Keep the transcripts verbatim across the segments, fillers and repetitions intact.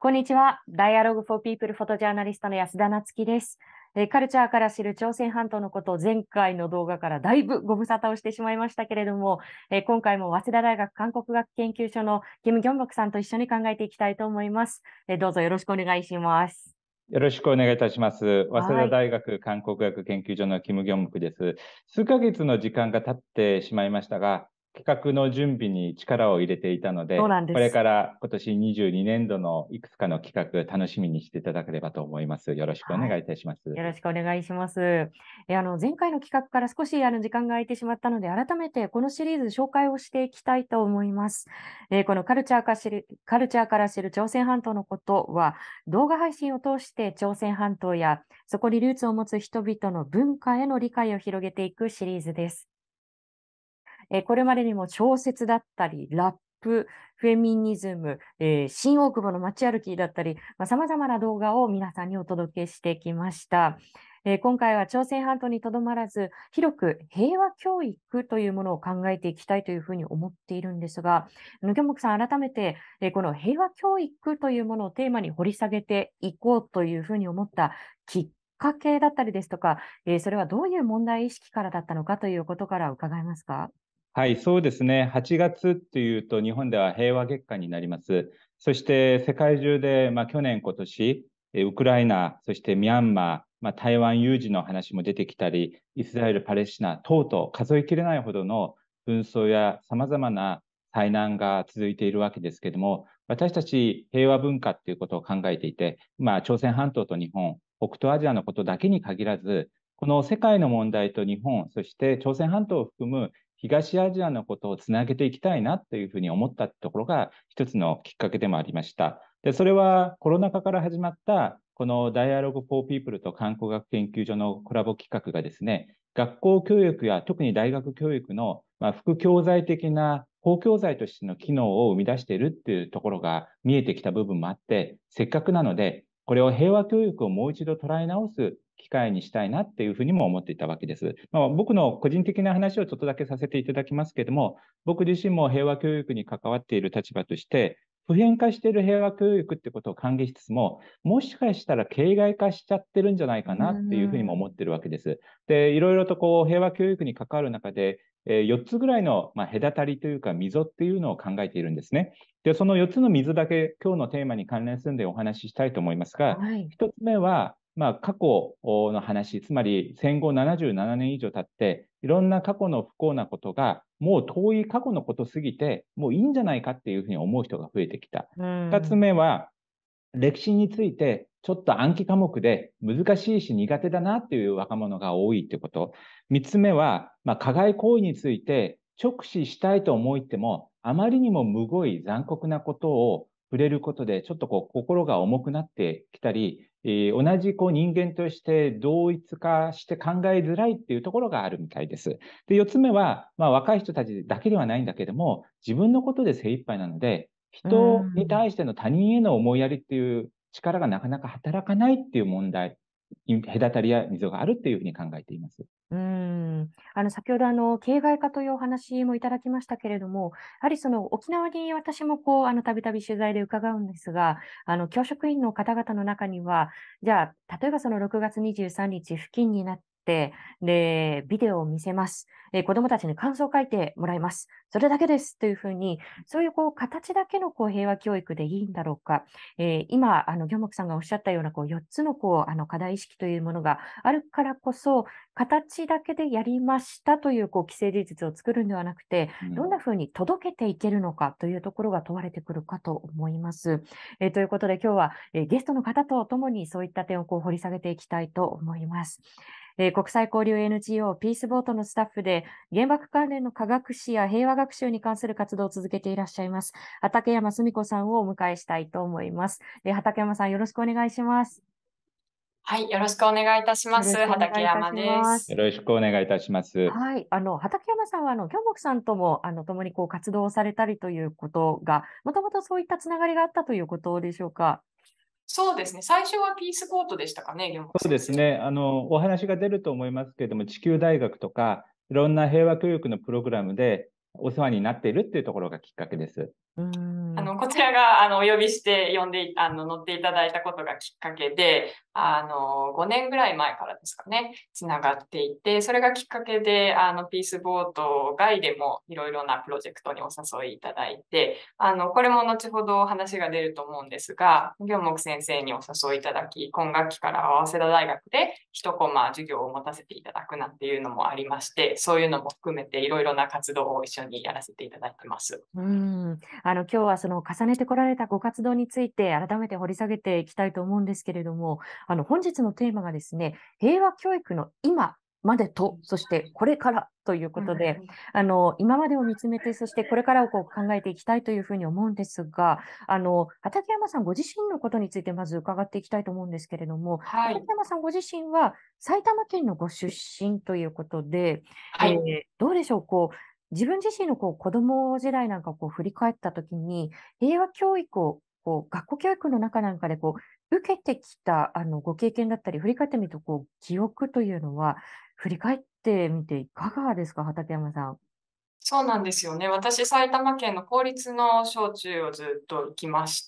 こんにちは。Dialogue for People フォトジャーナリストの安田なつきです。えーカルチャーから知る朝鮮半島のことを前回の動画からだいぶご無沙汰をしてしまいましたけれども、えー今回も早稲田大学韓国学研究所のキム・ギョンボクさんと一緒に考えていきたいと思います。えーどうぞよろしくお願いします。 よろしくお願いいたします。早稲はい。 田大学韓国学研究所のキム・ギョンムクです。数ヶ月の時間が経ってしまいましたが、企画の準備に力を入れていたのそうで、これなんです。 から今年にじゅうにねんどのいくつかの企画楽しみにしていただければと思います。よろしくお願いはい。 いたします。 よろしくお願いします。え、あの、前回の企画から少しあの時間が空いてしまったので、改めてこのシリーズ紹介をしていきたいと思います。えーこのカルチャーか知る、カルチャーから知る朝鮮半島のことは、動画配信を通して朝鮮半島やそこにルーツを持つ人々の文化への理解を広げていくシリーズです。えーこれまでにも小説だったり、ラップ、フェミニズム、えー新大久保の街歩きだったり、まあ、様々な動画を皆さんにお届けしてきました。えー今回は朝鮮半島にとどまらず、広く平和教育というものを考えていきたいというふうに思っているんですが、あのギョンモクさん、改めて、えーこの平和教育というものをテーマに掘り下げていこうというふうに思ったきっかけだったりですとか、えーそれはどういう問題意識からだったのかということから伺えますか？ はい、そうですね。はちがつっていうと、日本では平和月間になります。そして世界中で、まあ、去年、今年、えウクライナ、そしてミャンマー、まあ、台湾有事の話も出てきたり、イスラエル、パレスチナ等々数えきれないほどの紛争や様々な災難が続いているわけですけれども、私たち平和文化っていうことを考えていて、まあ、朝鮮半島と日本、北東アジアのことだけに限らず、この世界の問題と日本、そして朝鮮半島を含む東アジアのことをつなげていきたいなというふうに思ったところが一つのきっかけでもありました。で、それはコロナ禍から始まったこの Dialogue for People と韓国学研究所のコラボ企画がですね、学校教育や特に大学教育のまあ副教材的な公教材としての機能を生み出しているっていうところが見えてきた部分もあって、せっかくなので、これを平和教育をもう一度捉え直す機会にしたいなっていうふうにも思っていたわけです。まあ、僕の個人的な話をちょっとだけさせていただきますけれども、僕自身も平和教育に関わっている立場として、普遍化している平和教育ってことを歓迎しつつも、もしかしたら形骸化しちゃってるんじゃないかうなっていうふうにもん。 思ってるわけです。で、いろいろとこう平和教育に関わる中で、えーよっつぐらいの、まあ、隔たりというか溝っていうのを考えているんですね。で、そのよっつの溝だけ今日のテーマに関連するんでお話ししたいと思いますが、 はい。 ひとつめは、まあ、過去の話、つまり戦後ななじゅうななねん以上経って、いろんな過去の不幸なことが、もう遠い過去のことすぎて、もういいんじゃないかっていうふうに思う人が増えてきた。 う二つん。 目は、歴史についてちょっと暗記科目で難しいし苦手だなっていう若者が多いってこと。三つ目は、まあ、加害行為について直視したいと思っても、あまりにもむごい残酷なことを触れることで、ちょっとこう心が重くなってきたり、えー同じこう人間として同一化して考えづらいっていうところがあるみたいです。で、四つ目は、まあ、若い人たちだけではないんだけども、自分のことで精一杯なので、 う人にん。 対しての他人への思いやりっていう力がなかなか働かないっていう問題、隔たりや溝があるっていうふうに考えています。 うん。あの、先ほどあの、形骸化というお話もいただきましたけれども、やはりその沖縄に私もこう、あの、たびたび取材で伺うんですが、あの、教職員の方々の中には、じゃあ、例えばそのろくがつにじゅうさんにち付近になって、で、ビデオを見せます。えー子供たちに感想を書いてもらいます。それだけですというふうに、そういうこう、形だけのこう、平和教育でいいんだろうか。えー今、あの、ギョンモクさんがおっしゃったようなこう、よっつのこう、あの、課題意識というものがあるからこそ、形だけでやりましたという、こう、既成事実を作るんではなくて、 うん。 どんな風に届けていけるのかというところが問われてくるかと思います。えーということで、今日は、えーゲストの方と共にそういった点をこう掘り下げていきたいと思います。えー国際交流 エヌジーオー ピースボートのスタッフで、原爆関連の科学史や平和学習に関する活動を続けていらっしゃいます、畠山澄子さんをお迎えしたいと思います。えー畠山さん、よろしくお願いします。 はい、よろしくお願いいたします。 よろしくお願畠いいたし山でます。 よす。 ろしくお願いいたします。 はい。あの、畠山さんは、あの、ギョンボクさんとも、あの、共にこう活動をされたりということが、もともとそういったつながりがあったということでしょうか？ そうですね。最初はピースボートでしたかね、山そう本先生。 ですね。あの、お話が出ると思いますけれども、地球大学とか、いろんな平和教育のプログラムでお世話になっているっていうところがきっかけです。 うーん。 あの、こちらが、あの、お呼びして呼んで、あの、乗っていただいたことがきっかけで、あの、ごねんぐらい前からですかね、つながっていて、それがきっかけで、あの、ピースボート外でもいろいろなプロジェクトにお誘いいただいて、あの、これも後ほど話が出ると思うんですが、行木先生にお誘いいただき、今学期から早稲田大学で一コマ授業を持たせていただくなんていうのもありまして、そういうのも含めていろいろな活動を一緒にやらせていただいてます。 うーん。あの、今日はその重ねてこられたご活動について改めて掘り下げていきたいと思うんですけれども、あの、本日のテーマがですね、平和教育の今までと、そしてこれからということで、あの、今までを見つめて、そしてこれからをこう考えていきたいというふうに思うんですが、あの、畠山さんご自身のことについてまず伺っていきたいと思うんですけれども、 はい。 畠山さんご自身は埼玉県のご出身ということで、えーはい。 どうでしょう、こう、自分自身のこう子供時代なんかをこう振り返ったときに、平和教育をこう学校教育の中なんかでこう受けてきたあのご経験だったり、振り返ってみるとこう記憶というのは、振り返ってみていかがですか、畠山さん。 そうなんですよね。私、埼玉県の公立の小中をずっと行きまして、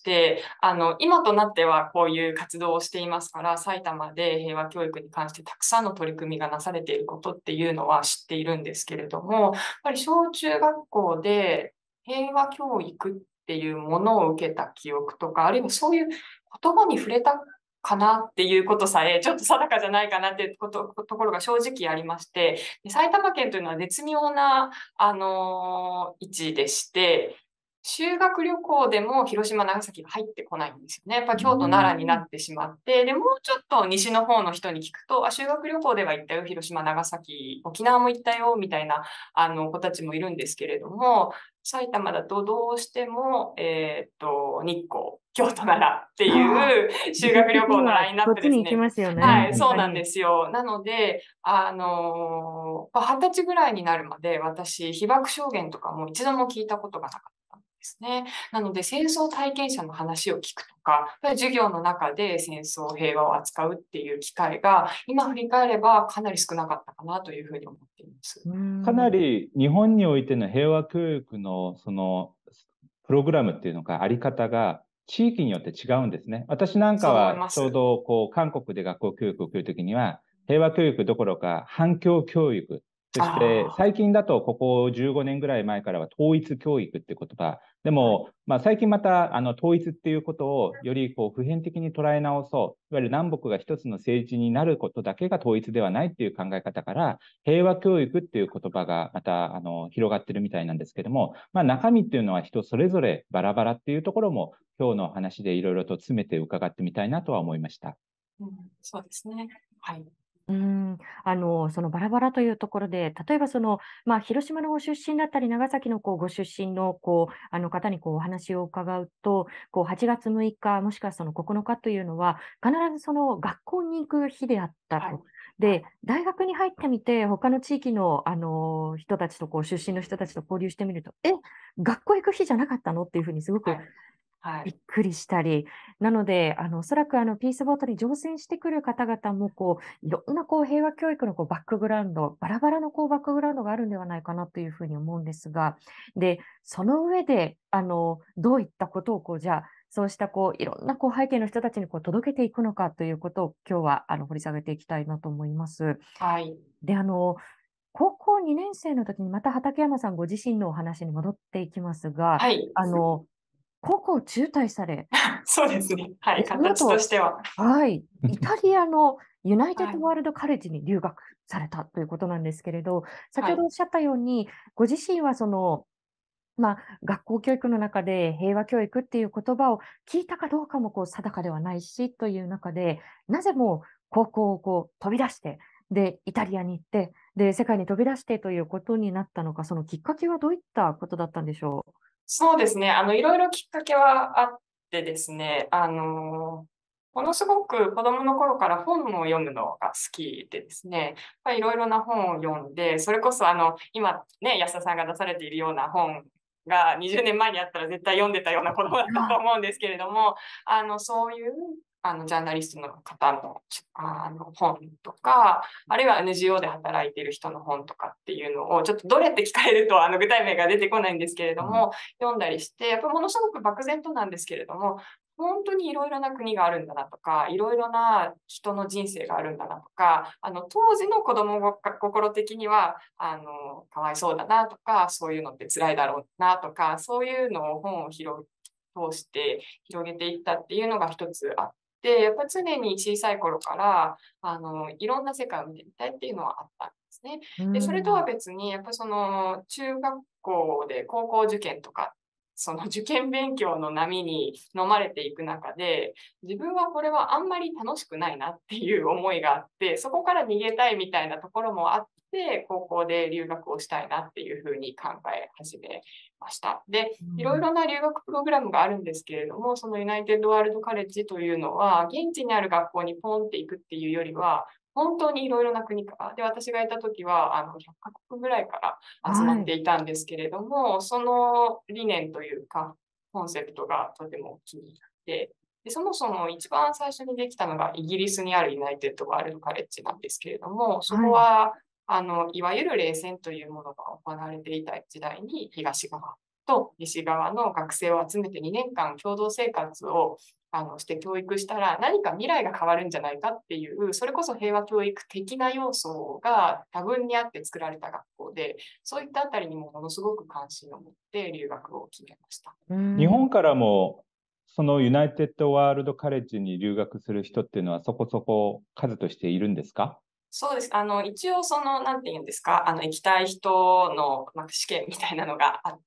あの、今となってはこういう活動をしていますから、埼玉で平和教育に関してたくさんの取り組みがなされていることっていうのは知っているんですけれども、やっぱり小中学校で平和教育っていうものを受けた記憶とか、あるいはそういう言葉に触れたかなっていうことさえ、ちょっと定かじゃないかなっていうこと、ところが正直ありまして、で埼玉県というのは絶妙なあの位置でして、修学旅行でも広島、長崎が入ってこないんですよね。やっぱう京都、奈良になん。 ってしまって、で、もうちょっと西の方の人に聞くと、あ、修学旅行では行ったよ、広島、長崎、沖縄も行ったよ、みたいな、あの、子たちもいるんですけれども、埼玉だとどうしても、えっと、日光、京都、奈良ってああ、 いう時期修学旅的には行のラインナッこっちに行きプですね。 ますよね、 はい、 確かに。 そうなんですよ。なので、あのー、二十歳ぐらいになるまで私、被爆証言とかも一度も聞いたことがなかったんですね。なので、戦争体験者の話を聞くとか、授業の中で戦争、平和を扱うっていう機会が、今振り返ればかなり少なかったかなというふうに思っています。 うかなん。 り日本においての平和教育のそのプログラムっていうのか、あり方が地域によって違うんですね。私なんかそう思いはちょうます。 どこう韓国で学校教育を受けるときには、平和教育どころか反共教育、そしてあ最近だとここじゅうごねんぐらい前からは統一教育って言葉。でも、まあ、最近またあの統一っていうことをよりこう普遍的に捉え直そう。いわゆる南北が一つの政治になることだけが統一ではないっていう考え方から、平和教育っていう言葉がまたあの広がってるみたいなんですけども、まあ、中身っていうのは人それぞれバラバラっていうところも今日の話でいろいろと詰めて伺ってみたいなとは思いました。 うん、そうですね。はい。 うーん、あの、そのバラバラというところで、例えばその、まあ、広島のご出身だったり、長崎のこうご出身のこう、あの方にこうお話を伺うと、こうはちがつむいか、もしくはそのここのかというのは、必ずその学校に行く日であったはい。 と。で、大学に入ってみて、他の地域の、あの人たちとこう出身の人たちと交流してみると、え、学校行く日じゃなかったのっていうふうにすごくはい。はい。 びっくりしたり、なので、あの、おそらくあの、ピースボートに乗船してくる方々も、こう、いろんなこう、平和教育のこう、バックグラウンド、バラバラのこう、バックグラウンドがあるんではないかなというふうに思うんですが、で、その上で、あの、どういったことをこう、じゃあ、そうしたこう、いろんなこう、背景の人たちにこう、届けていくのかということを、今日はあの、掘り下げていきたいなと思います。 はい。 で、あの、高校にねん生の時にまた畠山さんご自身のお話に戻っていきますが、 はい。 あの、高校を中退され、 そうですね。はで、 い。 その形とし後、 ては。 はい、イタリアのユナイテッはい。 ドワールドカレッジに留学されたということなんですけれど、先はい。 ほどおっしゃったように、ご自身はその、まあ、学校教育の中で平和教育っていう言葉を聞いたかどうかもこう定かではないしという中で、なぜもう高校をこう飛び出して、で、イタリアに行って、で、世界に飛び出してということになったのか、そのきっかけはどういったことだったんでしょう？ そうですね。あの、いろいろきっかけはあってですね、あの、ものすごく子供の頃から本を読むのが好きでですね、まあいろいろな本を読んで、それこそあの、今ね、安田さんが出されているような本がにじゅうねんまえにあったら絶対読んでたような子供だったとあ思うんですけれども、あの、そういうあのジャーナリストの方の、あの本とか、あるいは エヌジーオー で働いている人の本とかっていうのを、ちょっとどれって聞かれるとあの具体名が出てこないんですけれども、読んだりして、やっぱものすごく漠然となんですけれども、本当にいろいろな国があるんだなとか、いろいろな人の人生があるんだなとか、あの当時の子供が心的にはあのかわいそうだなとか、そういうのって辛いだろうなとか、そういうのを本を広通して広げていったっていうのが一つあって、やっぱ常に小さい頃からあのいろんな世界を見てみたいっていうのはあったんですね。で、それとは別に、やっぱその中学校で高校受験とか、その受験勉強の波に飲まれていく中で、自分はこれはあんまり楽しくないなっていう思いがあって、そこから逃げたいみたいなところもあって、高校で留学をしたいなっていうふうに考え始めました。で、いろいろな留学プログラムがあるんですけれども、そのユナイテッドワールドカレッジというのは、現地にある学校にポンって行くっていうよりは、本当にいろいろな国から、で、私がいた時は、あの、ひゃっかこくぐらいから集まっていたんですけれども、はい、その理念というか、コンセプトがとても気に入って、で、そもそも一番最初にできたのがイギリスにあるユナイテッドワールドカレッジなんですけれども、そこは、はい、あの、いわゆる冷戦というものが行われていた時代に東側と西側の学生を集めてにねんかん共同生活をあのして教育したら何か未来が変わるんじゃないかっていう、それこそ平和教育的な要素が多分にあって作られた学校で、そういったあたりにもものすごく関心を持って留学を決めました。 日本からもそのユナイテッドワールドカレッジに留学する人っていうのはそこそこ数としているんですか？ そうです。あの、一応その、なんて言うんですか、あの、行きたい人の、まあ、試験みたいなのがあって、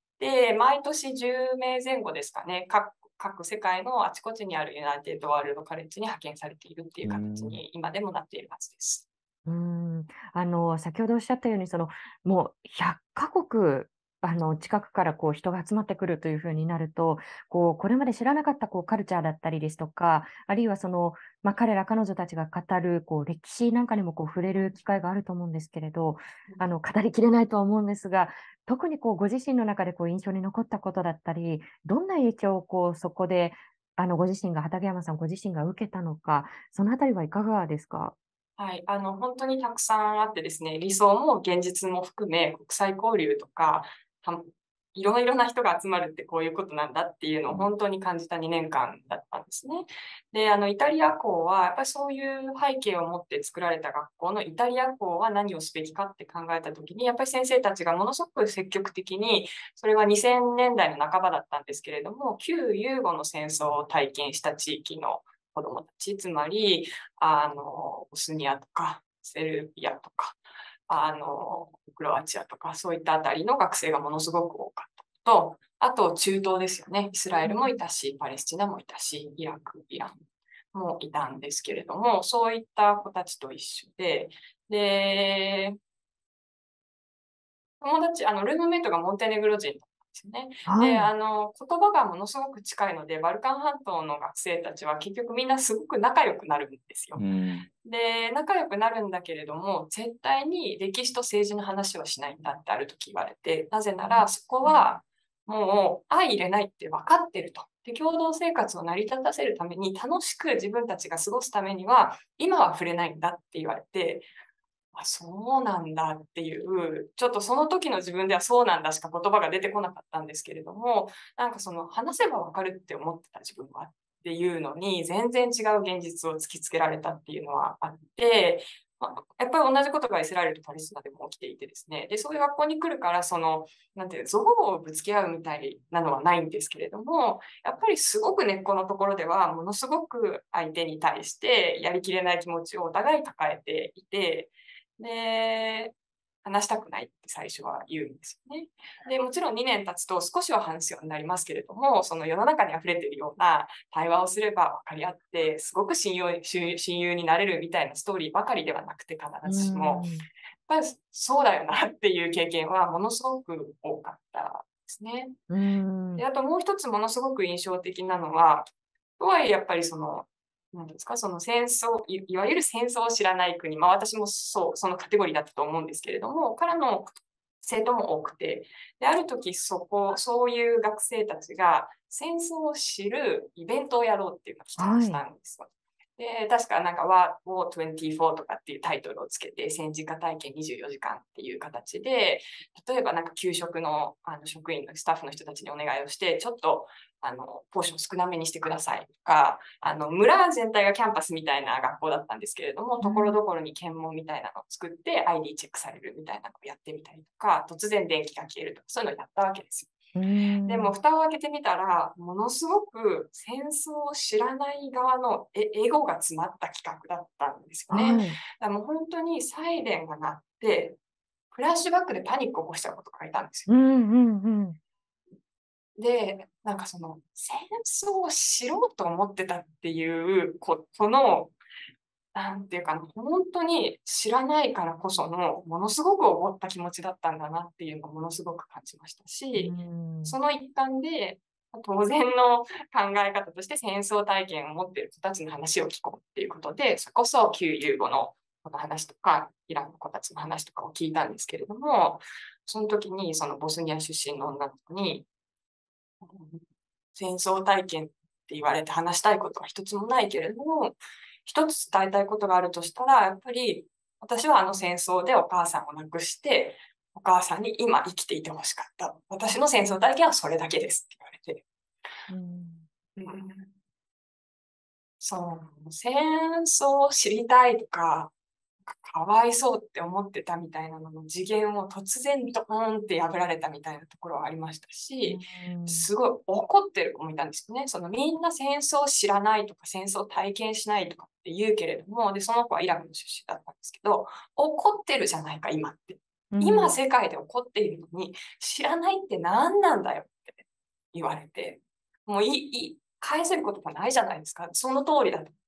毎年じゅうめいぜん後ですかね、各各世界のあちこちにあるユナイテッドワールドカレッジに派遣されているっていう形に今でもなっているはずです。 うーん、あの、先ほどおっしゃったように、その、もうひゃっかこく、あの、近くからこう人が集まってくるという風になると、こう、これまで知らなかったこうカルチャーだったりですとか、あるいはその、まあ、彼ら彼女たちが語るこう歴史なんかにもこう触れる機会があると思うんですけれど、あの、語りきれないとは思うんですが、特にこうご自身の中でこう印象に残ったことだったり、どんな影響をこうそこで、あの、ご自身が畠山さんご自身が受けたのか、そのあたりはいかがですか？ はい、あの、本当にたくさんあってですね、理想も現実も含め、国際交流とか、いろいろな人が集まるってこういうことなんだっていうのを本当に感じたにねんかんだったんですね。で、あの、イタリア校は、やっぱりそういう背景を持って作られた学校のイタリア校は何をすべきかって考えたときに、やっぱり先生たちがものすごく積極的に、それはにせんねんだいの半ばだったんですけれども、旧ユーゴの戦争を体験した地域の子どもたち、つまり、あの、ボスニアとか、セルビアとか、あの、クロアチアとか、そういったあたりの学生がものすごく多かったと、あと中東ですよね。イスラエルもいたし、パレスチナもいたし、イラク、イランもいたんですけれども、そういった子たちと一緒で、で、友達、あの、ルームメイトがモンテネグロ人だったんですよね。で、 はい。 あの、言葉がものすごく近いので、バルカン半島の学生たちは結局みんなすごく仲良くなるんですよ。 うん、 で、仲良くなるんだけれども、絶対に歴史と政治の話はしないんだってある時言われて、なぜならそこはもう相入れないって分かってると。で、共同生活を成り立たせるために、楽しく自分たちが過ごすためには、今は触れないんだって言われて、あ、そうなんだっていう、ちょっとその時の自分ではそうなんだしか言葉が出てこなかったんですけれども、なんかその話せばわかるって思ってた自分はっていうのに、全然違う現実を突きつけられたっていうのはあって、まあ、やっぱり同じことがイスラエルとパレスチナでも起きていてですね、で、そういう学校に来るから、その、なんていう、憎悪をぶつけ合うみたいなのはないんですけれども、やっぱりすごく根っこのところでは、ものすごく相手に対してやりきれない気持ちをお互い抱えていて、で、話したくないって最初は言うんですよね。で、もちろんにねん経つと少しは話すようになりますけれども、その世の中に溢れているような対話をすれば分かり合って、すごく親友親友になれるみたいなストーリーばかりではなくて、 う必ずしも、 ん。 やっぱりそうだよなっていう経験はものすごく多かったですね。 うん。 で、あともう一つものすごく印象的なのは、とはいえやっぱりその、なんですか、その戦争い、いわゆる戦争を知らない国、まあ私もそう、そのカテゴリーだったと思うんですけれども、からの生徒も多くて、で、ある時そこ、そういう学生たちが戦争を知るイベントをやろうっていうのを企画しはい。 たんですよ。 で、確かなんかワーにじゅうよんとかっていうタイトルをつけて、戦時下体験にじゅうよじかんっていう形で、例えばなんか給食のあの職員のスタッフの人たちにお願いをして、ちょっとあのポーション少なめにしてくださいとか、あの村全体がキャンパスみたいな学校だったんですけれども、ところどころに検問みたいなのを作って、アイディー チェックされるみたいなのをやってみたりとか、突然電気が消えるとか、そういうのをやったわけですよ。でも、蓋を開けてみたら、ものすごく戦争を知らない側のエエゴが詰まった企画だったんですよね。 はい。 だからもう本当にサイレンが鳴って、フラッシュバックでパニックを起こしたことがいたんですよ。 うんうんうん。 で、なんかその戦争を知ろうと思ってたっていうことの、なんていうかな、本当に知らないからこその、ものすごく思った気持ちだったんだなっていうのをものすごく感じましたうし、 ん。 その一環で、当然の考え方として戦争体験を持っている人たちの話を聞こうっていうことで、それこそ旧ユーゴのこの話とか、イランの子たちの話とかを聞いたんですけれども、その時にそのボスニア出身の女の子に、戦争体験って言われて話したいことは一つもないけれども、一つ伝えたいことがあるとしたら、やっぱり私はあの戦争でお母さんを亡くして、お母さんに今生きていてほしかった。私の戦争体験はそれだけですって言われて。 うんうん、そう、戦争を知りたいとか、かわいそうって思ってたみたいなのの次元を突然ドーンって破られたみたいなところはありましたし、すごい怒ってる子もいたんですよね。そのみんな戦争を知らないとか戦争を体験しないとかって言うけれども、で、その子はイラクの出身だったんですけど、怒ってるじゃないか、今って。今世界で起こっているのに、知らないって何なんだよって言われて、もういい、返せることがないじゃないですか。その通りだと思って。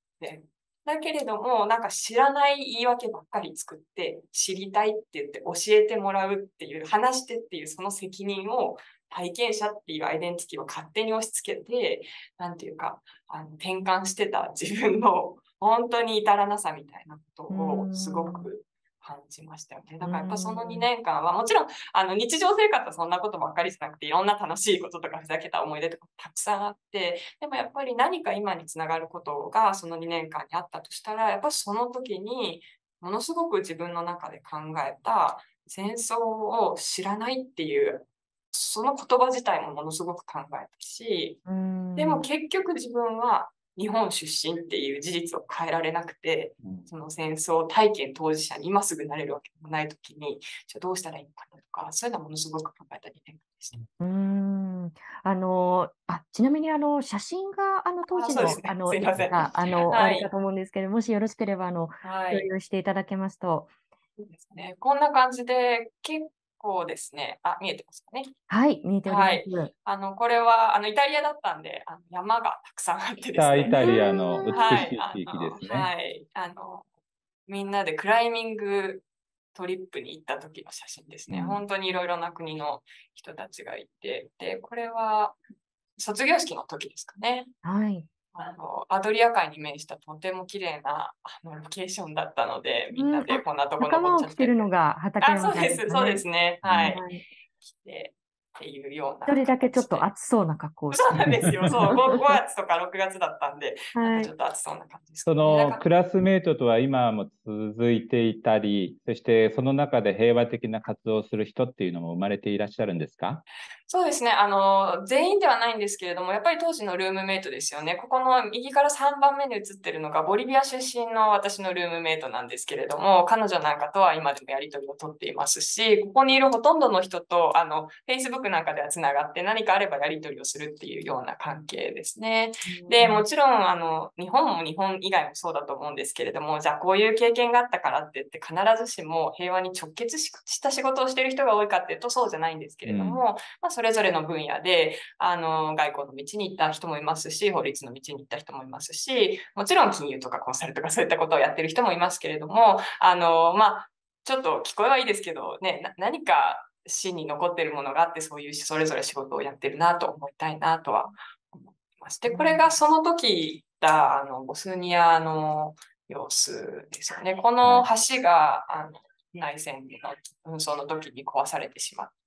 だけれども、なんか知らない言い訳ばっかり作って、知りたいって言って教えてもらうっていう、話してっていうその責任を体験者っていうアイデンティティを勝手に押し付けて、なんていうか、あの転換してた自分の本当に至らなさみたいなことをすごく感じましたよね。だからやっぱそのにねんかんは、もちろんあの日常生活はそんなことばっかりじゃなくて、いろんな楽しいこととかふざけた思い出とかたくさんあって、でもやっぱり何か今につながることがそのにねんかんにあったとしたら、やっぱその時にものすごく自分の中で考えた戦争を知らないっていう、その言葉自体もものすごく考えたし、でも結局自分は日本出身っていう事実を変えられなくて、その戦争体験当事者に今すぐなれるわけでもないときに、じゃあどうしたらいいのかなとか、そういうのはものすごく考えたにねんかんでした。 うーん。あの、あ、ちなみにあの、写真があの当あ、 時そうですね。 のあの、いすいません。 くつかあの、あはい。 るかと思うんですけど、もしよろしければあの、共はい。 有していただけますと。 そうですね。こんな感じで、結構ですね、あ、見えてますかね。 はい、見えておりまはい。 す。 あの、これは、あの、イタリアだったんで、あの山がたくさんあってですね。 北イタリアの美はい。 しい地域であの、 すね。 はい。あの、みんなでクライミングトリップに行った時の写真ですね。 うん本当にいろいろな国の人たちがいて、で、これは卒業式の時ですかね。 はい。 あの、アドリア海に面したとても綺麗なあのロケーションだったので、みんうん、 なであ、 こんなとこ仲登っちゃって。 間を着てるのが畠あ、 山さんそうです、そうでですかね。 すね。 うんはい。 はい。 来てっていうような一人だけちょっと形で。 暑そうな格好をしそうなんて。 ですよ。そう、ごがつとかろくがつだったんで、なんかはい。 ちょっと暑そうな感じですそね。だからのクラスメートとは今も続いていたり、そしてその中で平和的な活動をする人っていうのも生まれていらっしゃるんですか？ そうですね。あの、全員ではないんですけれども、やっぱり当時のルームメイトですよね。ここの右からさんばんめに写ってるのが、ボリビア出身の私のルームメイトなんですけれども、彼女なんかとは今でもやりとりを取っていますし、ここにいるほとんどの人と、あの、Facebook なんかではつながって、何かあればやりとりをするっていうような関係ですね。で、もちろん、あの、日本も日本以外もそうだと思うんですけれども、じゃあこういう経験があったからって言って、必ずしも平和に直結した仕事をしている人が多いかっていうと、そうじゃないんですけれども、 うんまあ、それぞれの分野で、あの、外交の道に行った人もいますし、法律の道に行った人もいますし、もちろん金融とかコンサルとかそういったことをやってる人もいますけれども、あの、まあ、ちょっと聞こえはいいですけど、ね、な何か芯に残ってるものがあって、そういうそれぞれ仕事をやってるなと思いたいなとは思っています。で、これがその時だ、あの、ボスニアの様子ですよね。この橋が、あの内戦の紛争の時に壊されてしまっ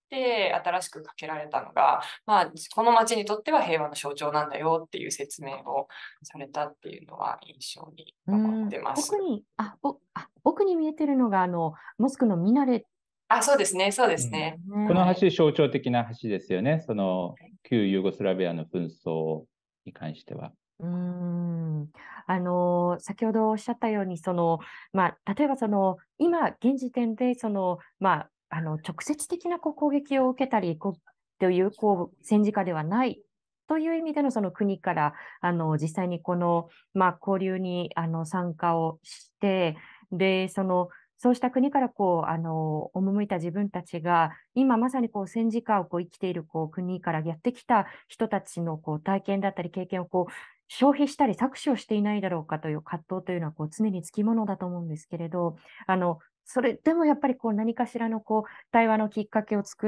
て新しくかけられたのが、まあ、この町にとっては平和の象徴なんだよっていう説明をされたっていうのは印象にう残っん、 てます。 奥に、あ、お、あ、奥に見えてるのが、あの、モスクのミナレあ、そうですね、そうでうん、 すね。 このね。 はい。 橋、象徴的な橋ですよね。その旧ユーゴスラビアの紛争に関しては。 うーん。あの、先ほどおっしゃったように、その、まあ、例えばその、今、現時点で、その、まあ、あの、直接的なこう攻撃を受けたり、こう、という、こう、戦時下ではないという意味でのその国から、あの、実際にこの、まあ、交流に、あの、参加をして、で、その、そうした国からこう、あの、赴いた自分たちが、今まさにこう戦時下をこう生きているこう国からやってきた人たちのこう体験だったり経験をこう消費したり搾取をしていないだろうかという葛藤というのはこう常につきものだと思うんですけれど、あの、それでもやっぱりこう何かしらのこう対話のきっかけを作って、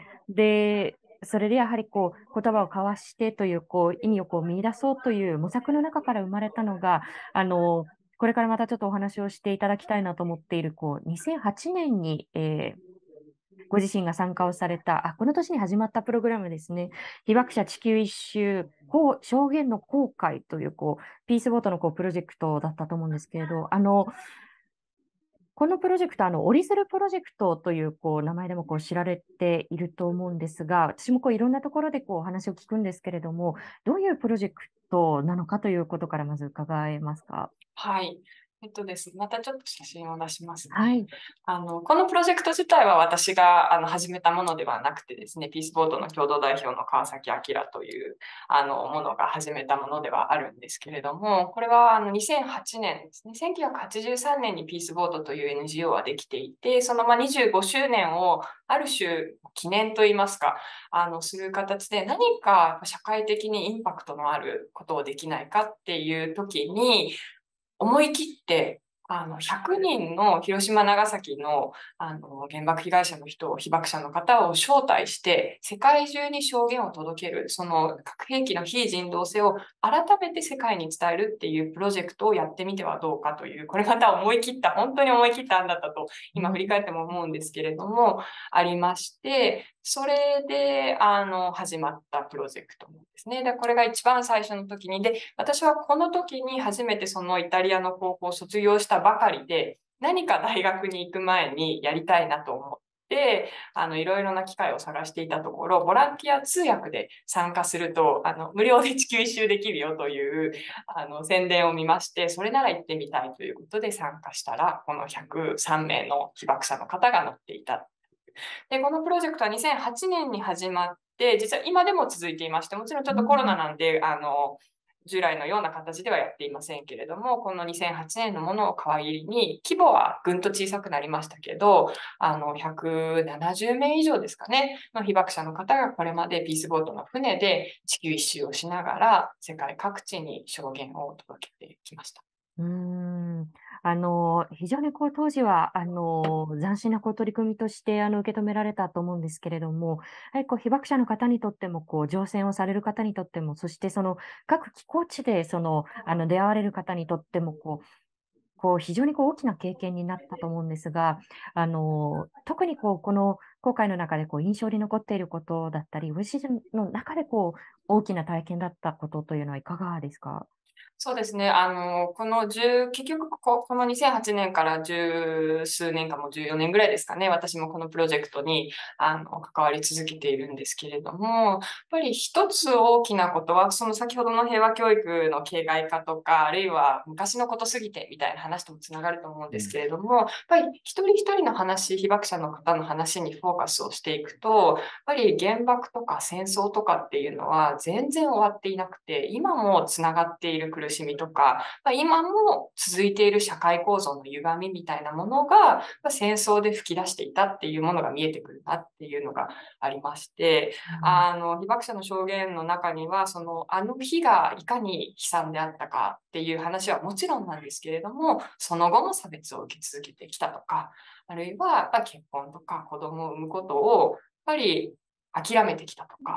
で、それでやはりこう言葉を交わしてというこう意味をこう見出そうという模索の中から生まれたのが、あの、これからまたちょっとお話をしていただきたいなと思っている、こう、にせんはちねんに、えーご自身が参加をされた、あ、この年に始まったプログラムですね。被爆者地球一周、こう証言の航海という、こう、ピースボートのこうプロジェクトだったと思うんですけれど、あの、このプロジェクト、あの、折り鶴プロジェクトという、こう、名前でもこう知られていると思うんですが、私もこういろんなところでこうお話を聞くんですけれども、どういうプロジェクトなのかということからまず伺えますか。 はい。えっとですね、またちょっと写真を出しますね。 はい。 あの、このプロジェクト自体は私があの始めたものではなくてですね、ピースボートの共同代表の川崎明というあのものが始めたものではあるんですけれども、これはあのにせんはちねんですね、せんきゅうひゃくはちじゅうさんねんにピースボートという エヌジーオー はできていて、そのまあにじゅうごしゅうねんをある種記念といいますか、あのする形で何か社会的にインパクトのあることをできないかっていう時に、思い切って、あの、ひゃくにんの広島、長崎の、あの、原爆被害者の人を、被爆者の方を招待して、世界中に証言を届ける、その核兵器の非人道性を改めて世界に伝えるっていうプロジェクトをやってみてはどうかという、これまた思い切った、本当に思い切った案だったと、今振り返っても思うんですけれども、ありまして、それで、あの、始まったプロジェクトなんですね。で、これが一番最初の時に、で、私はこの時に初めてそのイタリアの高校を卒業したばかりで、何か大学に行く前にやりたいなと思って、あの、いろいろな機会を探していたところ、ボランティア通訳で参加すると、あの、無料で地球一周できるよという、あの、宣伝を見まして、それなら行ってみたいということで参加したら、このひゃくさんめいの被爆者の方が乗っていた。で、このプロジェクトはにせんはちねんに始まって、実は今でも続いていまして、もちろんちょっとコロナなんで、あの、従来のような形ではやっていませんけれども、このにせんはちねんのものを皮切りに、規模はぐんと小さくなりましたけど、あの、ひゃくななじゅうめい以上ですかね、の被爆者の方がこれまでピースボートの船で地球一周をしながら、世界各地に証言を届けてきました。 うーん。あの、非常にこう当時は、あの、斬新なこう取り組みとして、あの、受け止められたと思うんですけれども、やはりこう被爆者の方にとっても、こう乗船をされる方にとっても、そしてその各寄港地で、その、あの、出会われる方にとっても、こう、こう非常にこう大きな経験になったと思うんですが、あの、特にこう、この航海の中でこう印象に残っていることだったり、ご自身の中でこう、大きな体験だったことというのはいかがですか？ そうですね。あの、このじゅう、結局こ、このにせんはちねんから十数年かもじゅうよねんぐらいですかね。私もこのプロジェクトに、あの、関わり続けているんですけれども、やっぱり一つ大きなことは、その先ほどの平和教育の形骸化とか、あるいは昔のことすぎてみたいな話ともつながると思うんですけれども、やっぱり一人一人の話、被爆者の方の話にフォーカスをしていくと、やっぱり原爆とか戦争とかっていうのは全然終わっていなくて、今もつながっている苦しみとか、今も続いている社会構造の歪みみたいなものが戦争で吹き出していたっていうものが見えてくるなっていうのがありまして、あの、被爆者の証言の中には、その、あの日がいかに悲惨であったかっていう話はもちろんなんですけれども、その後も差別を受け続けてきたとか、あるいは結婚とか子供を産むことを、やっぱり諦めてきたとか、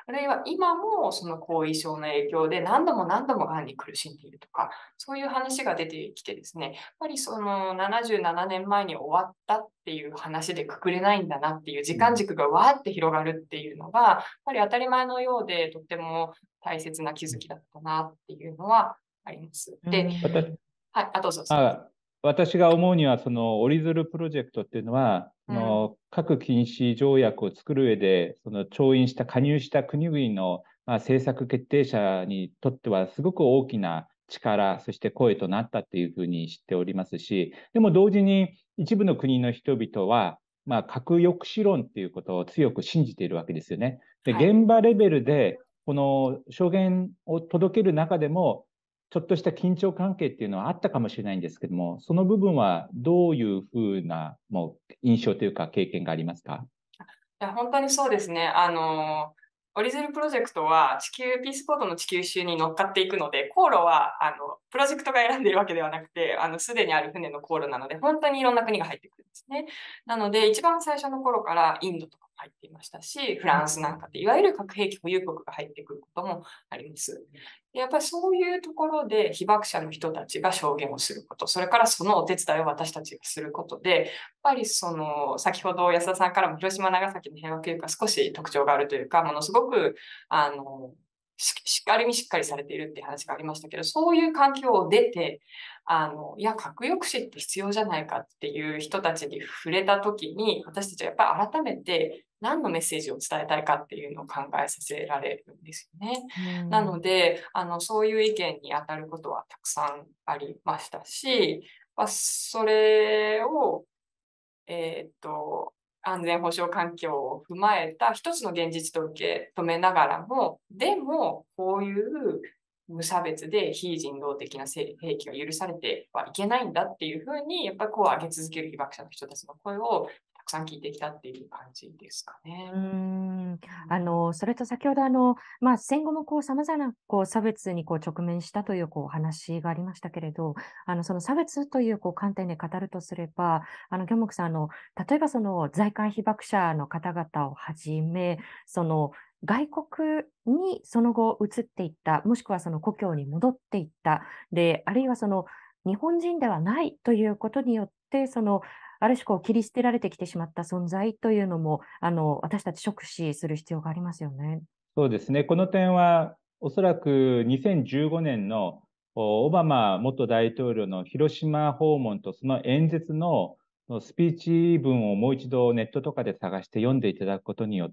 あるいは今もその後遺症の影響で何度も何度もがんに苦しんでいるとか、そういう話が出てきてですね、やっぱりそのななじゅうななねんまえに終わったっていう話でくくれないんだなっていう時間軸がわーって広がるっていうのが、やっぱり当たり前のようでとっても大切な気づきだったなっていうのはあります。で、 私はい、あ、どうぞ。 あ私が思うには、その折り鶴プロジェクトっていうのは、そうん、 の核禁止条約を作る上で、その調印した、加入した国々の、まあ、政策決定者にとっては、すごく大きな力、そして声となったっていうふうに知っておりますし、でも同時に一部の国の人々は、まあ、核抑止論っていうことを強く信じているわけですよね。で、 はい、 現場レベルで、この証言を届ける中でも、ちょっとした緊張関係っていうのはあったかもしれないんですけども、その部分はどういうふうなもう印象というか経験がありますか？ いや、本当にそうですね。あの、折り鶴プロジェクトは地球、ピースポートの地球一周に乗っかっていくので、航路は、あの、プロジェクトが選んでいるわけではなくて、あの、すでにある船の航路なので、本当にいろんな国が入ってくるんですね。なので、一番最初の頃からインドとかも入っていましたし、フランスなんかって、いわゆる核兵器保有国が入ってくることもあります。でやっぱりそういうところで被爆者の人たちが証言をすること、それからそのお手伝いを私たちがすることで、やっぱりその、先ほど安田さんからも広島、長崎の平和教育が少し特徴があるというか、ものすごく、あの、ししっかりしっかりされているっていう話がありましたけど、そういう環境を出て、あの、いや、核抑止って必要じゃないかっていう人たちに触れたときに、私たちはやっぱり改めて何のメッセージを伝えたいかっていうのを考えさせられるんですよね。なので、あの、そういう意見に当たることはたくさんありましたし、まあ、それを、えーっと、安全保障環境を踏まえた一つの現実と受け止めながらも、でも、こういう無差別で非人道的な兵器が許されてはいけないんだっていうふうに、やっぱりこう上げ続ける被爆者の人たちの声をたくさん聞いてきたっていう感じですかうね。 ーんあのそれと先ほどあの、まあ、戦後もこう様々なこう差別にこう直面したというこうお話がありましたけれど、あのその差別というこう観点で語るとすれば、あのギョモクさんあの、例えばその在韓被爆者の方々をはじめ、その外国にその後移っていった、もしくはその故郷に戻っていった、であるいはその日本人ではないということによって、そのある種こう切り捨てられてきてしまった存在というのも、あの私たち直視する必要がありますよね。 そうですね。この点はおそらくにせんじゅうごねんのオバマ元大統領の広島訪問とその演説のスピーチ文をもう一度ネットとかで探して読んでいただくことによって、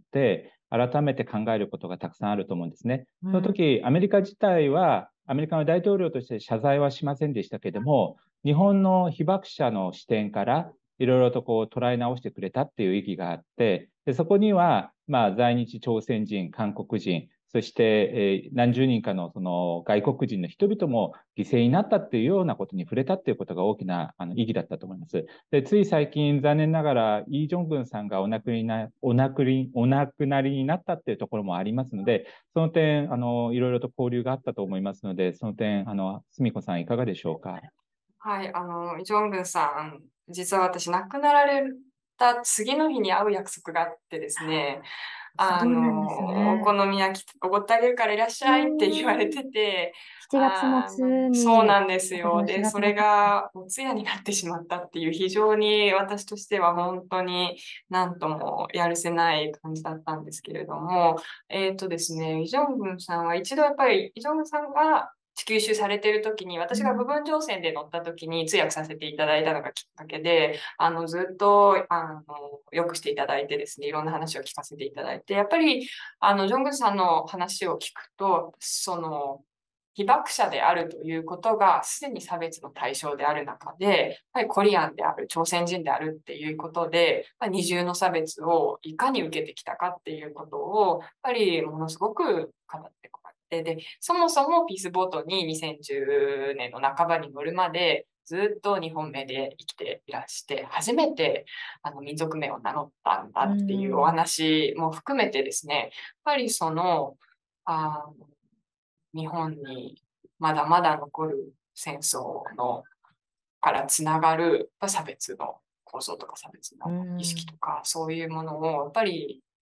改めて考えることがたくさんあると思うんですね。その時、アメリカ自体は、アメリカの大統領として謝罪はしませんでしたけれども、日本の被爆者の視点からいろいろとこう捉え直してくれたっていう意義があって、でそこには、まあ、在日朝鮮人、韓国人、そして、えー、何十人かのその外国人の人々も犠牲になったっていうようなことに触れたっていうことが大きなあの意義だったと思います。で、つい最近、残念ながら、イ・ジョングンさんがお亡くなりなお亡くりお亡くなりになったっていうところもありますので、その点、あのいろいろと交流があったと思いますので、その点、あのすみこさん、いかがでしょうか。 はい、あの、イ・ジョングンさん、実は私、亡くなられた次の日に会う約束があってですね、あそうなんですの、おね。 好み焼きおごってあげるからいらっしゃいって言われてて、 しちがつあ末の、そうに、 なんですよ。で、それがお通夜になってしまったっていう、非常に私としては本当になんともやるせない感じだったんですけれども、えっとですね、イ・ジョングンさんは一度やっぱり、イ・ジョングンさんが地球一周されている時に、私が部分乗船で乗った時に通訳させていただいたのがきっかけで、あの、ずっと、あの、よくしていただいてですね、いろんな話を聞かせていただいて、やっぱり、あの、ジョングンさんの話を聞くと、その、被爆者であるということがすでに差別の対象である中で、やっぱりコリアンである、朝鮮人であるっていうことで、まあ、二重の差別をいかに受けてきたかっていうことを、やっぱりものすごく語ってこられて、で、そもそもピースボートににせんじゅうねんの半ばに乗るまで、ずっと日本名で生きていらして、初めてあの民族名を名乗ったんだっていうお話も含めてですね、やっぱりその、あの日本にまだまだ残る戦争のからつながる差別の構造とか差別の意識とかそういうものをやっぱり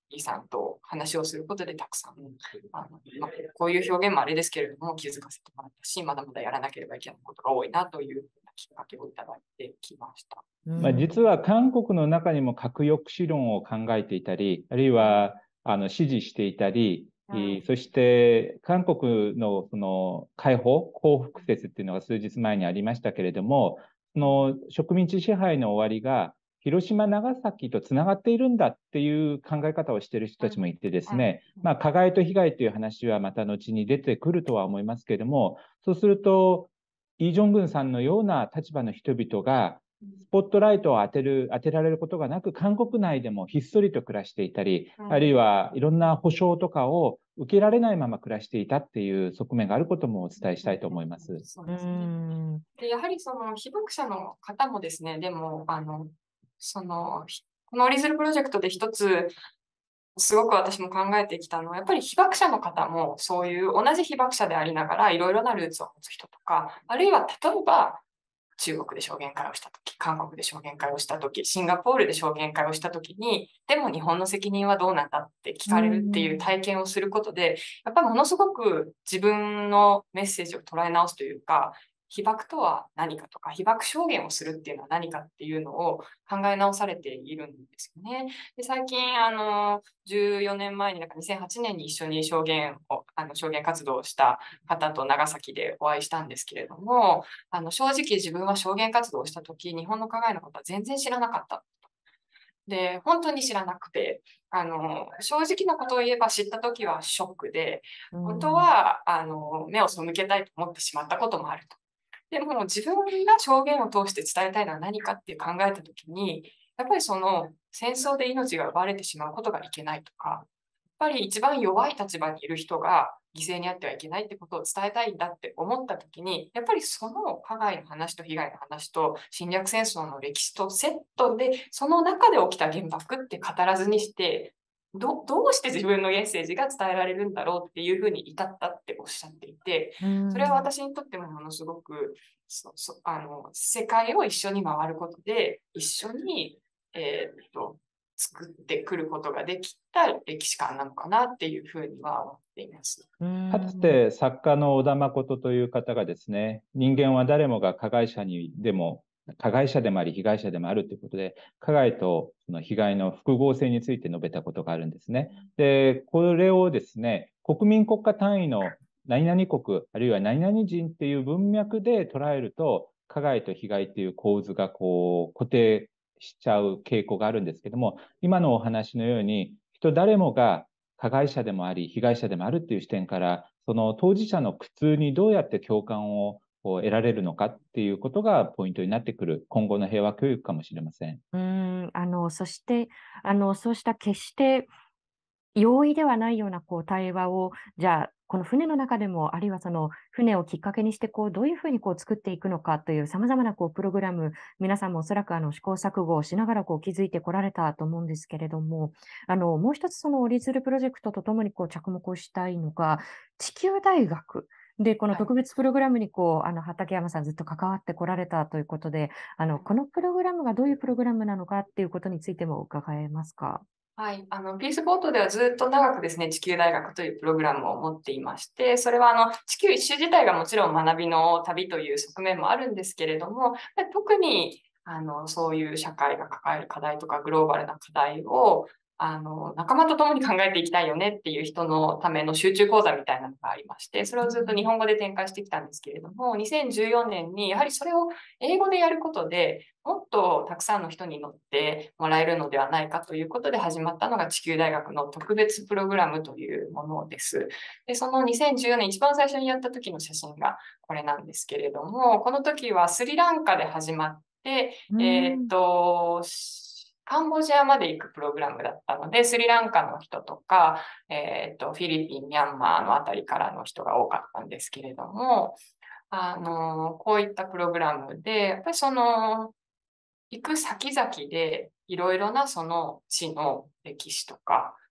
イさんと話をすることでたくさん、あのまあ、こういう表現もあれですけれども、気づかせてもらったし、まだまだやらなければいけないことが多いなというきっかけをいただいてきました。 まあ、実は韓国の中にも核抑止論を考えていたり、あるいはあの支持していたり、 うん、 そして韓国のその解放、光復節っていうのが数日前にありましたけれども、その植民地支配の終わりが広島、長崎とつながっているんだっていう考え方をしている人たちもいてですね、まあ、加害と被害という話はまた後に出てくるとは思いますけれども、そうすると、イ・ジョングンさんのような立場の人々が、スポットライトを当てる、当てられることがなく、韓国内でもひっそりと暮らしていたり、あるいはいろんな保障とかを受けられないまま暮らしていたっていう側面があることもお伝えしたいと思います。 そうですね。で、やはりその被爆者の方もですね、でも、あの、その、この折り鶴プロジェクトで一つ、すごく私も考えてきたのは、やっぱり被爆者の方もそういう同じ被爆者でありながらいろいろなルーツを持つ人とか、あるいは例えば中国で証言会をしたとき、韓国で証言会をしたとき、シンガポールで証言会をしたときに、でも日本の責任はどうなんだって聞かれるっていう体験をすることで、やっぱりものすごく自分のメッセージを捉え直すというか、被爆とは何かとか、被爆証言をするっていうのは何かっていうのを考え直されているんですよね。で、最近、あの、じゅうよねんまえに、なんかにせんはちねんに一緒に証言を、あの証言活動をした方と長崎でお会いしたんですけれども、あの正直自分は証言活動をしたとき、日本の加害のことは全然知らなかった。で、本当に知らなくて、あの、正直なことを言えば知ったときはショックで、本当は、あの、目を背けたいと思ってしまったこともあると。でも自分が証言を通して伝えたいのは何かって考えたときに、やっぱりその戦争で命が奪われてしまうことがいけないとか、やっぱり一番弱い立場にいる人が犠牲にあってはいけないってことを伝えたいんだって思ったときに、やっぱりその加害の話と被害の話と侵略戦争の歴史とセットで、その中で起きた原爆って語らずにして、ど, どうして自分のメッセージが伝えられるんだろうっていうふうに至ったっておっしゃっていて、それは私にとってもものすごくそそあの世界を一緒に回ることで、一緒に、えー、っと作ってくることができた歴史観なのかなっていうふうには思っています。 かつて作家の小田誠という方がですね、人間は誰もが加害者にでも、加害者でもあり被害者でもあるということで、加害とその被害の複合性について述べたことがあるんですね。で、これをですね、国民国家単位の何々国、あるいは何々人っていう文脈で捉えると、加害と被害っていう構図がこう固定しちゃう傾向があるんですけども、今のお話のように、人誰もが加害者でもあり、被害者でもあるっていう視点から、その当事者の苦痛にどうやって共感を得られるのかっていうことがポイントになってくる今後の平和教育かもしれません。 うんあのそしてあのそうした決して容易ではないようなこう対話を、じゃあ、この船の中でも、あるいはその船をきっかけにして、こうどういうふうにこう作っていくのかというさまざまなこうプログラム、皆さんもおそらくあの試行錯誤をしながらこう築いてこられたと思うんですけれども、あのもう一つその折り鶴プロジェクトとともにこう着目をしたいのが、地球大学。で、この特別プログラムにこう、あの畠山さんずっと関わってこられたということで、あのこのプログラムがどういうプログラムなのかっていうことについても伺えますか。 はい。あの、ピースボートではずっと長くですね、地球大学というプログラムを持っていまして、それはあの、地球一周自体がもちろん学びの旅という側面もあるんですけれども、特に、あの、そういう社会が抱える課題とかグローバルな課題を、あの、仲間と共に考えていきたいよねっていう人のための集中講座みたいなのがありまして、それをずっと日本語で展開してきたんですけれども、にせんじゅうよねんにやはりそれを英語でやることで、もっとたくさんの人に乗ってもらえるのではないかということで始まったのが地球大学の特別プログラムというものです。で、そのにせんじゅうよねん一番最初にやった時の写真がこれなんですけれども、この時はスリランカで始まって、えーっと、カンボジアまで行くプログラムだったので、スリランカの人とか、えーっと、フィリピン、ミャンマーのあたりからの人が多かったんですけれども、あの、こういったプログラムで、やっぱりその、行く先々でいろいろなその地の歴史とか、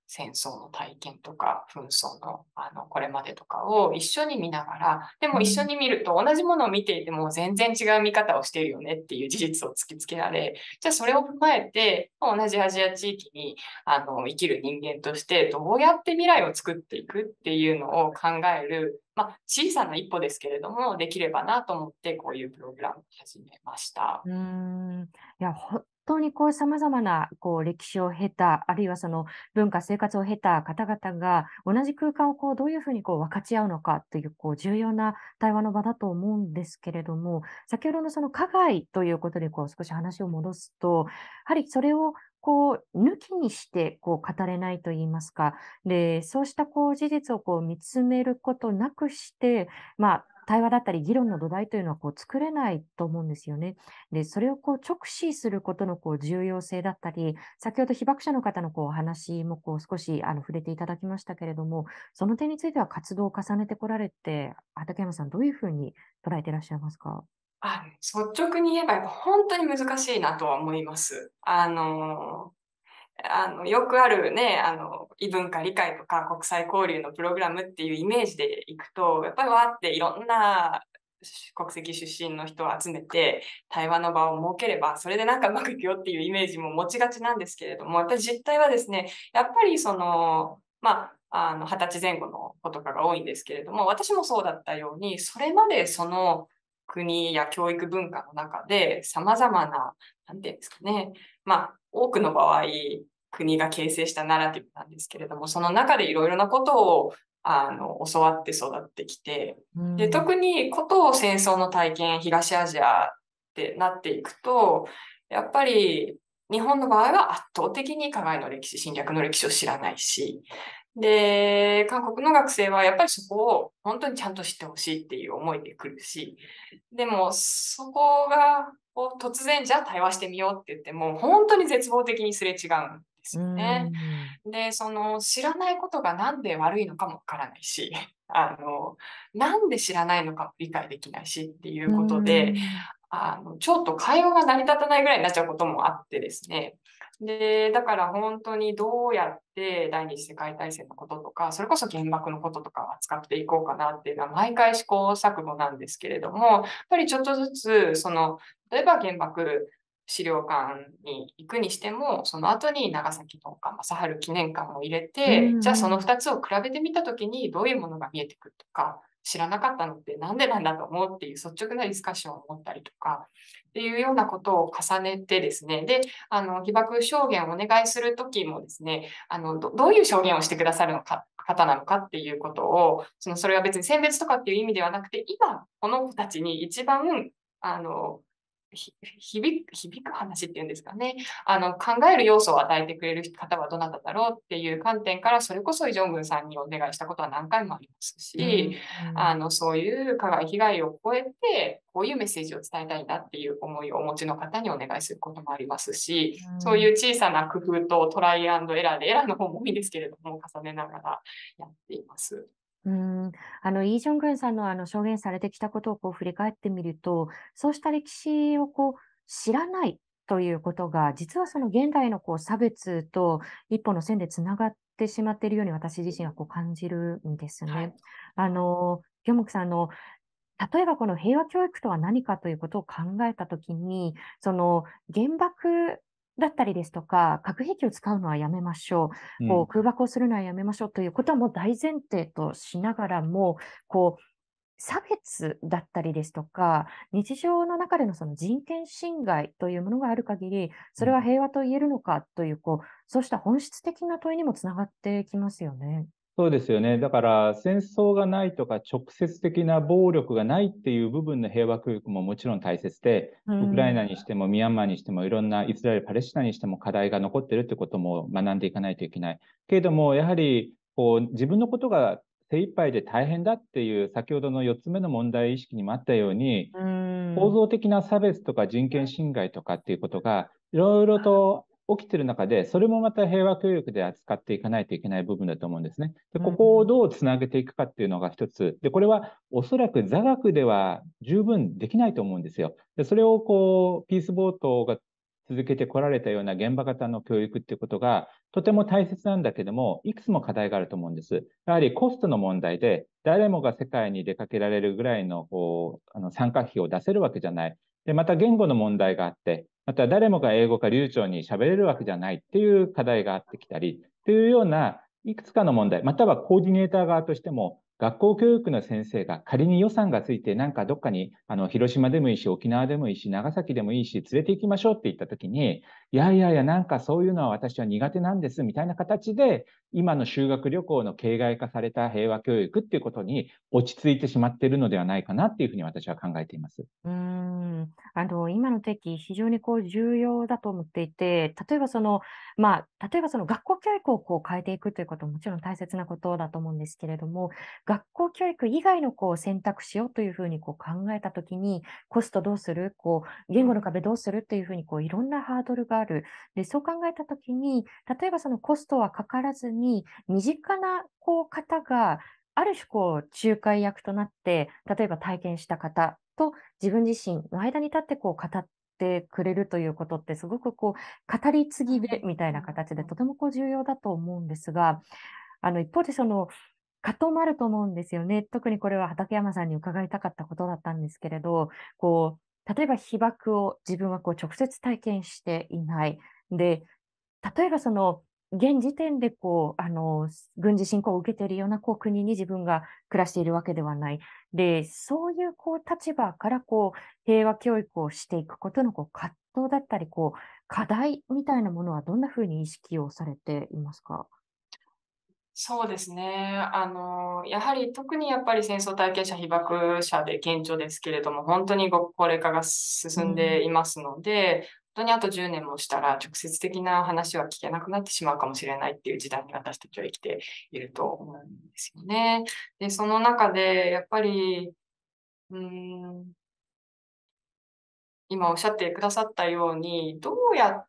戦争の体験とか、紛争の、あの、これまでとかを一緒に見ながら、でも一緒に見ると同じものを見ていても全然違う見方をしているよねっていう事実を突きつけられ、じゃあそれを踏まえて、同じアジア地域に、あの、生きる人間としてどうやって未来を作っていくっていうのを考える、まあ、小さな一歩ですけれども、できればなと思って、こういうプログラムを始めました。 うーん。いや、本当にこう様々なこう歴史を経た、あるいはその文化、生活を経た方々が、同じ空間をこうどういうふうにこう分かち合うのかというこう重要な対話の場だと思うんですけれども、先ほどのその加害ということでこう少し話を戻すと、やはりそれをこう抜きにしてこう語れないと言いますか、で、そうしたこう事実をこう見つめることなくして、まあ、対話だったり議論の土台というのはこう作れないと思うんですよね。で、それをこう直視することのこう重要性だったり、先ほど被爆者の方のこうお話もこう少しあの触れていただきましたけれども、その点については活動を重ねてこられて、畠山さんどういうふうに捉えていらっしゃいますか？ あ、率直に言えば、やっぱ本当に難しいなとは思います。あの、あの、よくあるね、あの、異文化理解とか国際交流のプログラムっていうイメージでいくと、やっぱりわーっていろんな国籍出身の人を集めて対話の場を設ければ、それでなんかうまくいくよっていうイメージも持ちがちなんですけれども、やっぱり実態はですね、やっぱりその、まあ、あの、二十歳前後の子とかが多いんですけれども、私もそうだったように、それまでその国や教育文化の中で様々な、なんていうんですかね、まあ、多くの場合、国が形成したナラティブなんですけれども、その中でいろいろなことをあの教わって育ってきて、で、特にことを戦争の体験、東アジアってなっていくと、やっぱり日本の場合は圧倒的に加害の歴史、侵略の歴史を知らないし、で、韓国の学生はやっぱりそこを本当にちゃんと知ってほしいっていう思いで来るし、でもそこがこう突然じゃあ対話してみようって言っても、本当に絶望的にすれ違うんですうよね。 ん。 で、その知らないことがなんで悪いのかもわからないし、あの、なんで知らないのかも理解できないしっていううことで、 ん。 あの、ちょっと会話が成り立たないぐらいになっちゃうこともあってですね。で、だから本当にどうやって第二次世界大戦のこととか、それこそ原爆のこととかを扱っていこうかなっていうのは毎回試行錯誤なんですけれども、やっぱりちょっとずつ、その、例えば原爆資料館に行くにしても、その後に長崎の岡正治記念館を入れうて、じゃあそのん。 ふたつを比べてみたときにどういうものが見えてくるとか、知らなかったのってなんでなんだと思うっていう率直なディスカッションを持ったりとか、っていうようなことを重ねてですね、で、あの、被爆証言をお願いするときもですね、あのど、どういう証言をしてくださるのか、方なのかっていうことを、その、それは別に選別とかっていう意味ではなくて、今、この子たちに一番、あの、ひ響く、響く話っていうんですかね。あの、考える要素を与えてくれる方はどなただろうっていう観点から、それこそイ・ジョングンさんにお願いしたことは何回もありますうし、あん。 の、そういう加害被害を超えて、こういうメッセージを伝えたいんだっていう思いをお持ちの方にお願いすることもありますし、そういう小さな工夫とトライアンドエラーで、エラーの方も多いんですけれども、重ねながらやっています。 うん、あの、イ・ジョングンさんのあの証言されてきたことをこう振り返ってみると、そうした歴史をこう知らないということが、実はその現代のこう差別と一本の線でつながってしまっているように私自身はこう感じるんですね。 はい。 あの、ギョムクさんの例えばこの平和教育とは何かということを考えたときに、その原爆だったりですとか、核兵器を使うのはやめましょう、こううん。 空爆をするのはやめましょうということはもう大前提としながらも、こう差別だったりですとか、日常の中でのその人権侵害というものがある限り、それは平和と言えるのかという、こう、そうした本質的な問いにもつながってきますよね。 そうですよね。だから戦争がないとか直接的な暴力がないっていう部分の平和教育ももちろん大切で、 うウクライナん。 にしてもミャンマーにしてもいろんなイスラエル、パレスチナにしても課題が残ってるってことも学んでいかないといけない。けれども、やはりこう自分のことが精一杯で大変だっていう先ほどのよっつめの問題意識にもあったように、 うん。 構造的な差別とか人権侵害とかっていうことがいろいろと起きてる中で、それもまた平和教育で扱っていかないといけない部分だと思うんですね。で、ここをうん。 どうつなげていくかっていうのが一つ。で、これはおそらく座学では十分できないと思うんですよ。で、それをこう、ピースボートが続けてこられたような現場型の教育っていうことがとても大切なんだけども、いくつも課題があると思うんです。やはりコストの問題で、誰もが世界に出かけられるぐらいのこうあの参加費を出せるわけじゃない。で、また言語の問題があって、また誰もが英語か流暢に喋れるわけじゃないっていう課題があってきたり、というようないくつかの問題、またはコーディネーター側としても、学校教育の先生が仮に予算がついて、なんかどっかにあの広島でもいいし、沖縄でもいいし、長崎でもいいし、連れて行きましょうって言ったときに、いやいやいや、なんかそういうのは私は苦手なんですみたいな形で、今の修学旅行の形骸化された平和教育っていうことに落ち着いてしまっているのではないかなっていうふうに私は考えています。 うーん、あの、今の提起、非常にこう重要だと思っていて、例えばその、まあ、例えばその学校教育をこう変えていくということももちろん大切なことだと思うんですけれども、学校教育以外のこう選択肢をというふうにこう考えたときに、コストどうする、こう、言語の壁どうするっていうふうにこういろんなハードルがある。で、そう考えたときに、例えばそのコストはかからずに、身近なこう方が、ある種こう仲介役となって、例えば体験した方と自分自身の間に立ってこう語ってくれるということってすごくこう語り継ぎ部みたいな形でとてもこう重要だと思うんですが、あの一方でその葛藤もあると思うんですよね。特にこれは畠山さんに伺いたかったことだったんですけれど、こう例えば被爆を自分はこう直接体験していない。で、例えばその、現時点でこう、あの、軍事侵攻を受けているようなこう国に自分が暮らしているわけではない。で、そういうこう立場からこう、平和教育をしていくことのこう葛藤だったり、こう、課題みたいなものはどんな風に意識をされていますか？ そうですね。あの、やはり特にやっぱり戦争体験者、被爆者で顕著ですけれども、本当にご高齢化が進んうん。 でいますので、本当にあとじゅうねんもしたら直接的な話は聞けなくなってしまうかもしれないっていう時代に私たちは生きていると思うんですよね。で、その中でやっぱり、うーん、今おっしゃってくださったように、どうやって、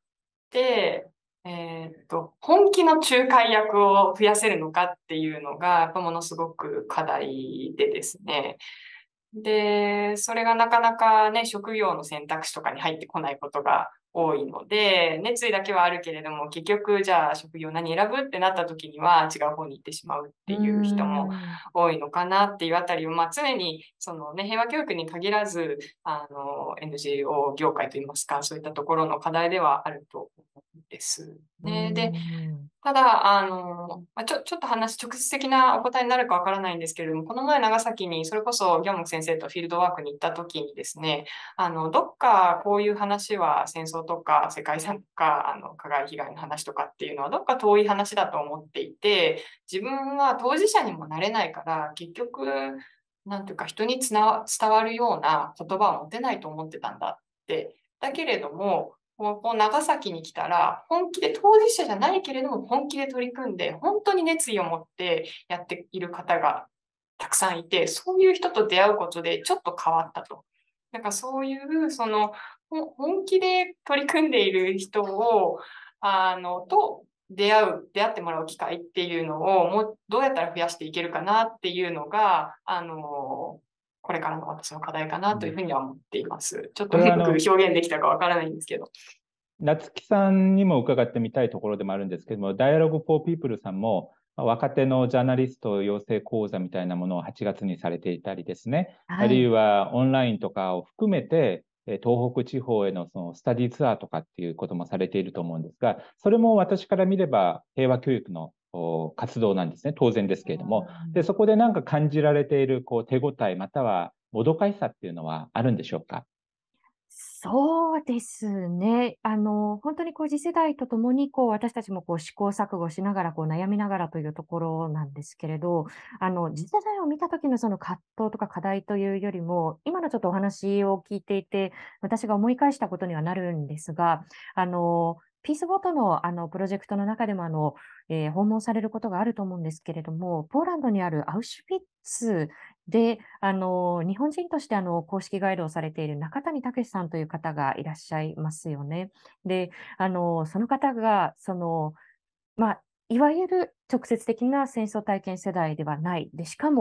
えーっと、本気の仲介役を増やせるのかっていうのが、やっぱものすごく課題でですね。で、それがなかなかね、職業の選択肢とかに入ってこないことが多いので、熱意だけはあるけれども、結局じゃあ職業何選ぶってなった時には違う方に行ってしまうっうーていう人もん。 多いのかなっていうあたりを、まあ常にそのね、平和教育に限らず、あの、エヌジーオー 業界といいますか、そういったところの課題ではあると思うんですうーね。で、 ん。 ただ、あの、まあ、ちょ、ちょっと話、直接的なお答えになるかわからないんですけれども、この前長崎に、それこそギョンムク先生とフィールドワークに行った時にですね、あの、どっかこういう話は戦争とか世界遺産とか、あの、加害被害の話とかっていうのはどっか遠い話だと思っていて、自分は当事者にもなれないから、結局、なんていうか人につな伝わるような言葉を持てないと思ってたんだって。だけれども、こうこう長崎に来たら、本気で当事者じゃないけれども、本気で取り組んで、本当に熱意を持ってやっている方がたくさんいて、そういう人と出会うことでちょっと変わったと。なんかそういう、その、ほ本気で取り組んでいる人を、あの、と出会う、出会ってもらう機会っていうのを、もうどうやったら増やしていけるかなっていうのが、あの、これからの私の課題かなというふうには思っています。ちょっとうまくこれはあの、 表現できたかわからないんですけど。 夏木さんにも伺ってみたいところでもあるんですけども、Dialogue for People さんも、若手のジャーナリスト養成講座みたいなものをはちがつにされていたりですね、あるいはい。 はオンラインとかを含めて、東北地方へのそのスタディツアーとかっていうこともされていると思うんですが、それも私から見れば平和教育の活動なんですね、当然ですけれども。で、そこで何か感じられているこう手応え、またはもどかしさっていうのはあるんでしょうか？ そうですね。あの、本当にこう次世代とともに、こう私たちもこう試行錯誤しながら、こう悩みながらというところなんですけれど、あの、次世代を見た時のその葛藤とか課題というよりも、今のちょっとお話を聞いていて、私が思い返したことにはなるんですが、あの、ピースごとのあのプロジェクトの中でもあの、えー訪問されることがあると思うんですけれども、ポーランドにあるアウシュビッツで、あの、日本人としてあの、公式ガイドをされている中谷武さんという方がいらっしゃいますよね。で、あの、その方が、その、まあ、いわゆる直接的な戦争体験世代ではない。で、しかも、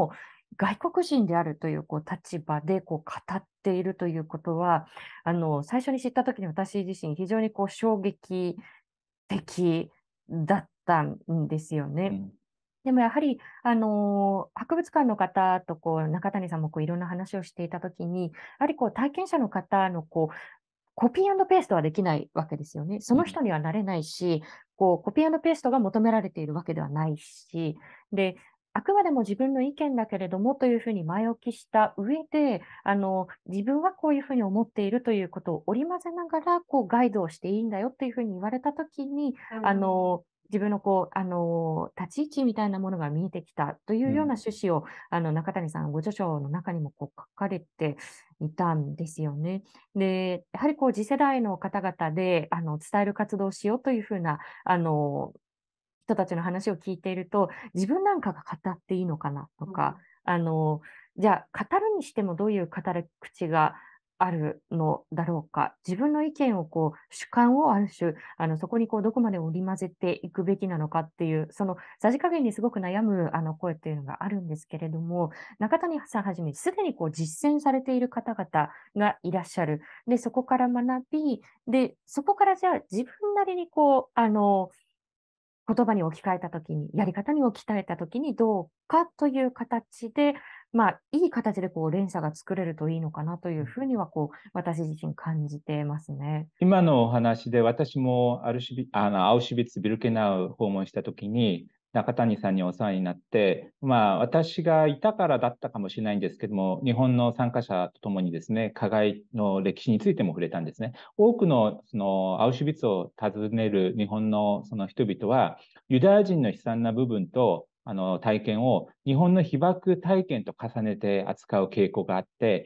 外国人であるというこう立場でこう語っているということは、あの、最初に知った時に私自身非常にこう衝撃的だったんですよね。 うん。 でもやはり、あの、博物館の方とこう中谷さんもこういろんな話をしていた時に、やはりこう体験者の方のこうコピーアンドペーストはできないわけですよね。そのうん。 人にはなれないし、こうコピーアンドペーストが求められているわけではないし、で、あくまでも自分の意見だけれどもというふうに前置きした上で、あの、自分はこういうふうに思っているということを織り交ぜながら、こうガイドをしていいんだよっていうふうに言われたときに、あの、自分のこう、あの、立ち位置みたいなものが見えてきたというようなうん。 趣旨を、あの、中谷さんご著書の中にもこう書かれていたんですよね。で、やはりこう次世代の方々で、あの、伝える活動をしようというふうな、あの、人たちの話を聞いていると、自分なんかが語っていいのかなとか、あの、じゃあ、語るにしてもどういう語り口があるのだろうか。自分の意見をこう、主観をある種、あの、そこにこう、どこまで織り交ぜていくべきなのかっていう、そのさじ加減にすごく悩む、あの、声っていうのがあるんですけれども、中谷さんはじめ、すでにこう、実践されている方々がいらっしゃる。で、そこから学び、で、そこからじゃあ、自分なりにこう、あの、言葉に置き換えたときに、やり方に置き換えたときにどうかという形で、まあ、いい形でこう連鎖が作れるといいのかなというふうには、こう、私自身感じてますね。 今のお話で私もアルシビあのアウシュビッツ・ビルケナウ訪問したときに中谷さんにお世話になって、まあ、私がいたからだったかもしれないんですけども、日本の参加者とともにですね、加害の歴史についても触れたんですね。多くのそのアウシュビッツを訪ねる日本のその人々は、ユダヤ人の悲惨な部分とあの体験を日本の被爆体験と重ねて扱う傾向があって、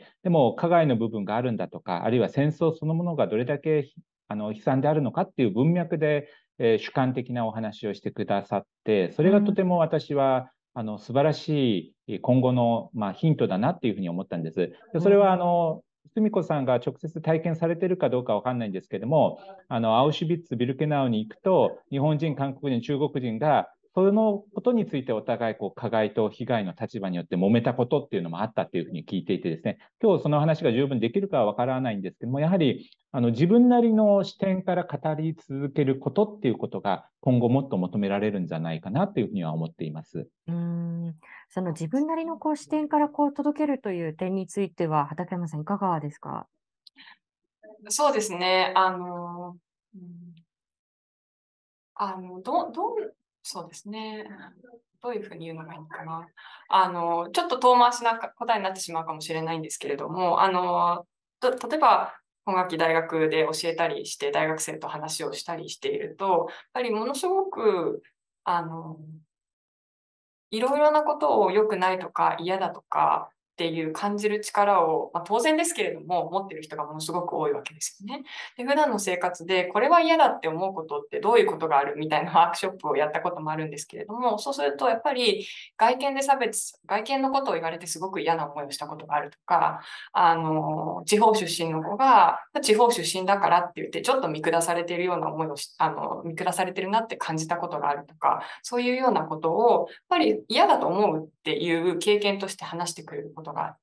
でも加害の部分があるんだとか、あるいは戦争そのものがどれだけあの悲惨であるのかっていう文脈で、えー主観的なお話をしてくださって、それがとうん、 ても私はあの素晴らしい今後の、まあ、ヒントだなっていうふうに思ったんです。でそれはあうん、 の澄子さんが直接体験されているかどうかわかんないんですけども、あのアウシュビッツ・ビルケナウに行くと、日本人、韓国人、中国人がそのことについてお互いこう加害と被害の立場によって揉めたことっていうのもあったっていうふうに聞いていてですね、今日その話が十分できるかはわからないんですけども、やはりあの自分なりの視点から語り続けることっていうことが今後もっと求められるんじゃないかなというふうには思っています。 うん、その自分なりのこう視点からこう届けるという点については、畠山さんいかがですか？ そうですね。あの、うん、あの、ど、どう、そうですね。どういうふうに言うのがいいのかな。あの、ちょっと遠回しな答えになってしまうかもしれないんですけれども、あの、と例えば、本学期大学で教えたりして、大学生と話をしたりしていると、やっぱりものすごく、あの、いろいろなことを良くないとか嫌だとかっていう感じる力を、まあ、当然ですけれども、持ってる人がものすごく多いわけですよね。で、普段の生活でこれは嫌だって思うことってどういうことがあるみたいなワークショップをやったこともあるんですけれども、そうするとやっぱり外見で差別、外見のことを言われてすごく嫌な思いをしたことがあるとか、あの、地方出身の子が地方出身だからって言ってちょっと見下されているような思いをし、あの、見下されてるなって感じたことがあるとか、そういうようなことをやっぱり嫌だと思うっていう経験として話してくれることがあって、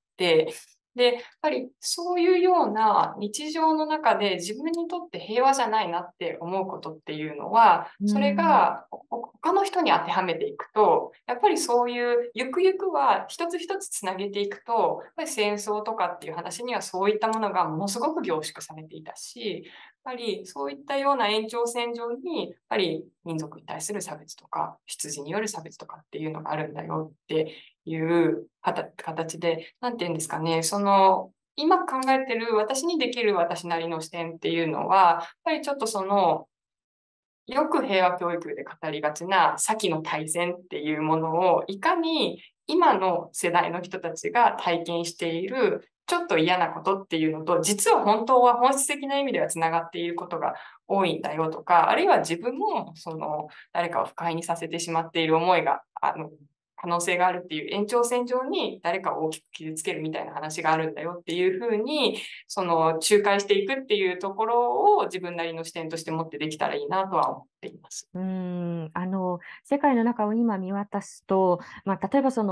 で、やっぱりそういうような日常の中で自分にとって平和じゃないなって思うことっていうのは、 うそれん、 が他の人に当てはめていくと、やっぱりそういうゆくゆくは一つ一つつなげていくと、やっぱり戦争とかっていう話にはそういったものがものすごく凝縮されていたし、やっぱりそういったような延長線上に、やっぱり民族に対する差別とか、出自による差別とかっていうのがあるんだよっていう形で、なんていうんですかね、その、今考えてる私にできる私なりの視点っていうのは、やっぱりちょっとその、よく平和教育で語りがちな先の大戦っていうものをいかに今の世代の人たちが体験しているちょっと嫌なことっていうのと実は本当は本質的な意味ではつながっていることが多いんだよとか、あるいは自分もその誰かを不快にさせてしまっている思いがあの可能性があるっていう延長線上に誰かを大きく傷つけるみたいな話があるんだよっていうふうにその仲介していくっていうところを自分なりの視点として持ってできたらいいなとは思っています。 うーん、あの、世界の中を今見渡すと、まあ、例えばその、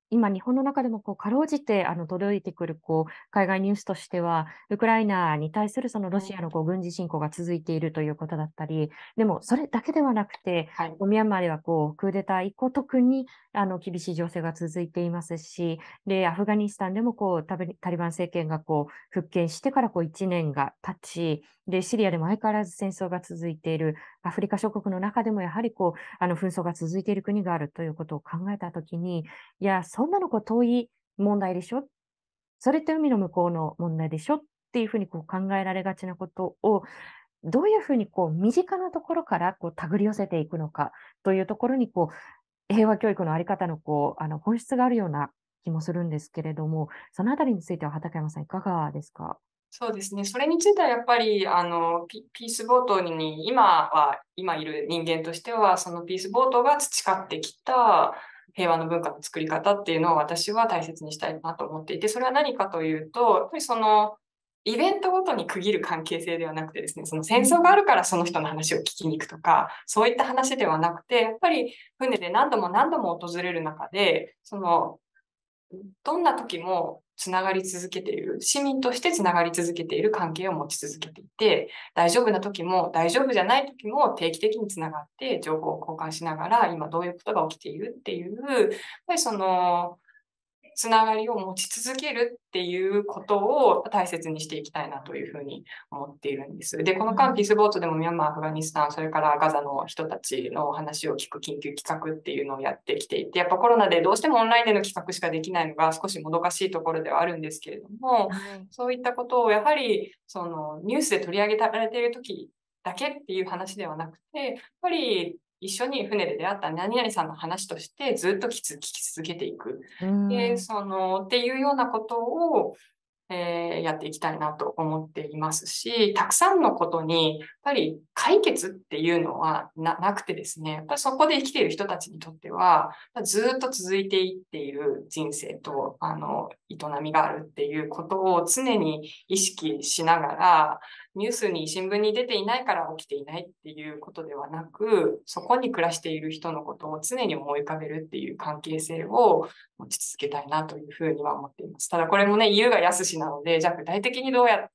今、日本の中でもこうかろうじてあの届いてくるこう海外ニュースとしては、ウクライナに対するそのロシアのこう軍事侵攻が続いているということだったり、でもそれだけではなくて、 はい。 こうミャンマーではこうクーデター以降、特にあの厳しい情勢が続いていますし、で、アフガニスタンでもこうタブタリバン政権がこう復権してからこういちねんが経ち、で、シリアでも相変わらず戦争が続いている、アフリカ諸国の中でもやはりこうあの紛争が続いている国があるということを考えたときに、いや、そんなのこう遠い問題でしょ。それって海の向こうの問題でしょっていうふうにこう考えられがちなことを、どういうふうにこう身近なところからこう手繰り寄せていくのかというところにこう、平和教育のあり方のこう、あの本質があるような気もするんですけれども、そのあたりについては畠山さんいかがですか？ そうですね。それについてはやっぱり、あの、ピピースボートに、今は、今いる人間としては、そのピースボートが培ってきた平和の文化の作り方っていうのを私は大切にしたいなと思っていて、それは何かというと、やっぱりその、イベントごとに区切る関係性ではなくてですね、その戦争があるからその人の話を聞きに行くとか、そういった話ではなくて、やっぱり船で何度も何度も訪れる中で、その、どんな時もつながり続けている、市民としてつながり続けている関係を持ち続けていて、大丈夫な時も大丈夫じゃない時も定期的につながって情報を交換しながら、今どういうことが起きているっていう、やっぱりその、つながりを持ち続けるっていうことを大切にしていきたいなというふうに思っているんです。で、この間、ピースボートでもミャンマー、アフガニスタン、それからガザの人たちの話を聞く緊急企画っていうのをやってきていて、やっぱコロナでどうしてもオンラインでの企画しかできないのが少しもどかしいところではあるんですけれども、 はい。 そういったことをやはりそのニュースで取り上げられている時だけっていう話ではなくて、やっぱり一緒に船で出会った何々さんの話としてずっと聞き続けていく。 うーで、 ん。 その、っていうようなことを、えーやっていきたいなと思っていますし、たくさんのことに、やっぱり解決っていうのはななくてですね、やっぱりそこで生きている人たちにとっては、ずっと続いていっている人生と、あの、営みがあるっていうことを常に意識しながら、ニュースに新聞に出ていないから起きていないっていうことではなく、そこに暮らしている人のことを常に思い浮かべるっていう関係性を持ち続けたいなというふうには思っています。ただこれもね、言うが易しなので、じゃあ具体的にどうやって、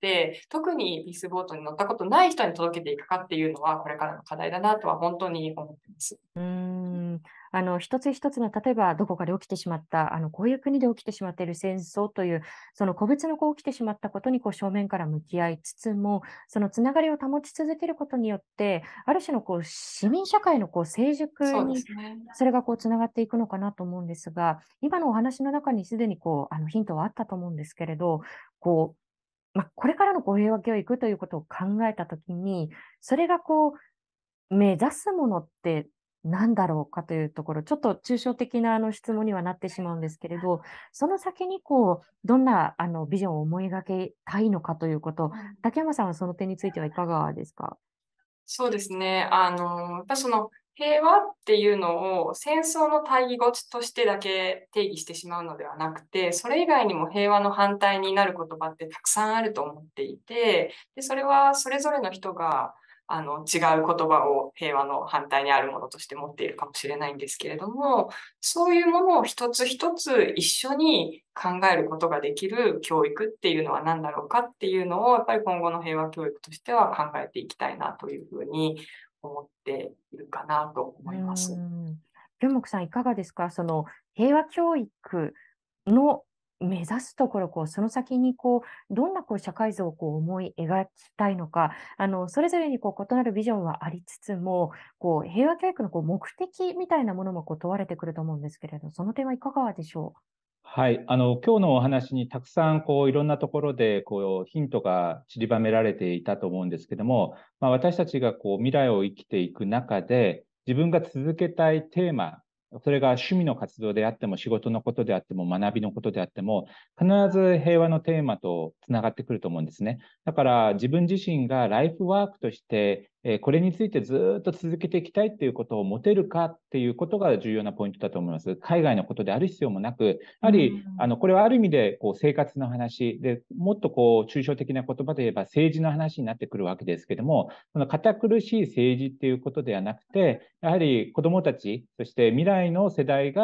特にピースボートに乗ったことない人に届けていくかっていうのは、これからの課題だなとは本当に思っています。 うーん。あの、一つ一つの、例えばどこかで起きてしまった、あの、こういう国で起きてしまっている戦争という、その個別のこう起きてしまったことにこう正面から向き合いつつも、そのつながりを保ち続けることによって、ある種のこう市民社会のこう成熟そうでに、 すね。 それがこうつながっていくのかなと思うんですが、今のお話の中にすでにこう、あの、ヒントはあったと思うんですけれど、こう、ま、これからのこう平和教育ということを考えたときに、それがこう目指すものって何だろうかというところ、ちょっと抽象的なあの質問にはなってしまうんですけれど、その先にこう、どんなあのビジョンを思い描きたいのかということ、竹山さんはその点についてはいかがですか？ そうですね。あの、やっぱその平和っていうのを戦争の対義語としてだけ定義してしまうのではなくて、それ以外にも平和の反対になる言葉ってたくさんあると思っていて、で、それはそれぞれの人があの違う言葉を平和の反対にあるものとして持っているかもしれないんですけれども、そういうものを一つ一つ一緒に考えることができる教育っていうのは何だろうかっていうのを、やっぱり今後の平和教育としては考えていきたいなというふうに思っているかなとうー思います。 ん。元木さんいかがですか？その平和教育の目指すところ、こう、その先にこう、どんなこう社会像をこう思い描きたいのか、あの、それぞれにこう異なるビジョンはありつつも、こう、平和教育のこう目的みたいなものもこう問われてくると思うんですけれど、その点はいかがでしょはい。あの、今日のお話にたくさん、こう、いろんなところで、こう、ヒントが散りばめられていたと思うんですけども、まあ、私たちが、こう、未来を生きていく中で、自分が続けたいテーマ、それが趣味の活動であっても、仕事のことであっても、学びのことであっても、必ず平和のテーマとつながってくると思うんですね。だから、自分自身がライフワークとして、えーこれについてずっと続けていきたいっていうことを持てるかっていうことが重要なポイントだと思います。海外のことである必要もなく、やう？うはり、あん。 の、これはある意味で、こう、生活の話で、もっとこう、抽象的な言葉で言えば政治の話になってくるわけですけども、その堅苦しい政治っていうことではなくて、やはり子供たち、そして未来の世代が、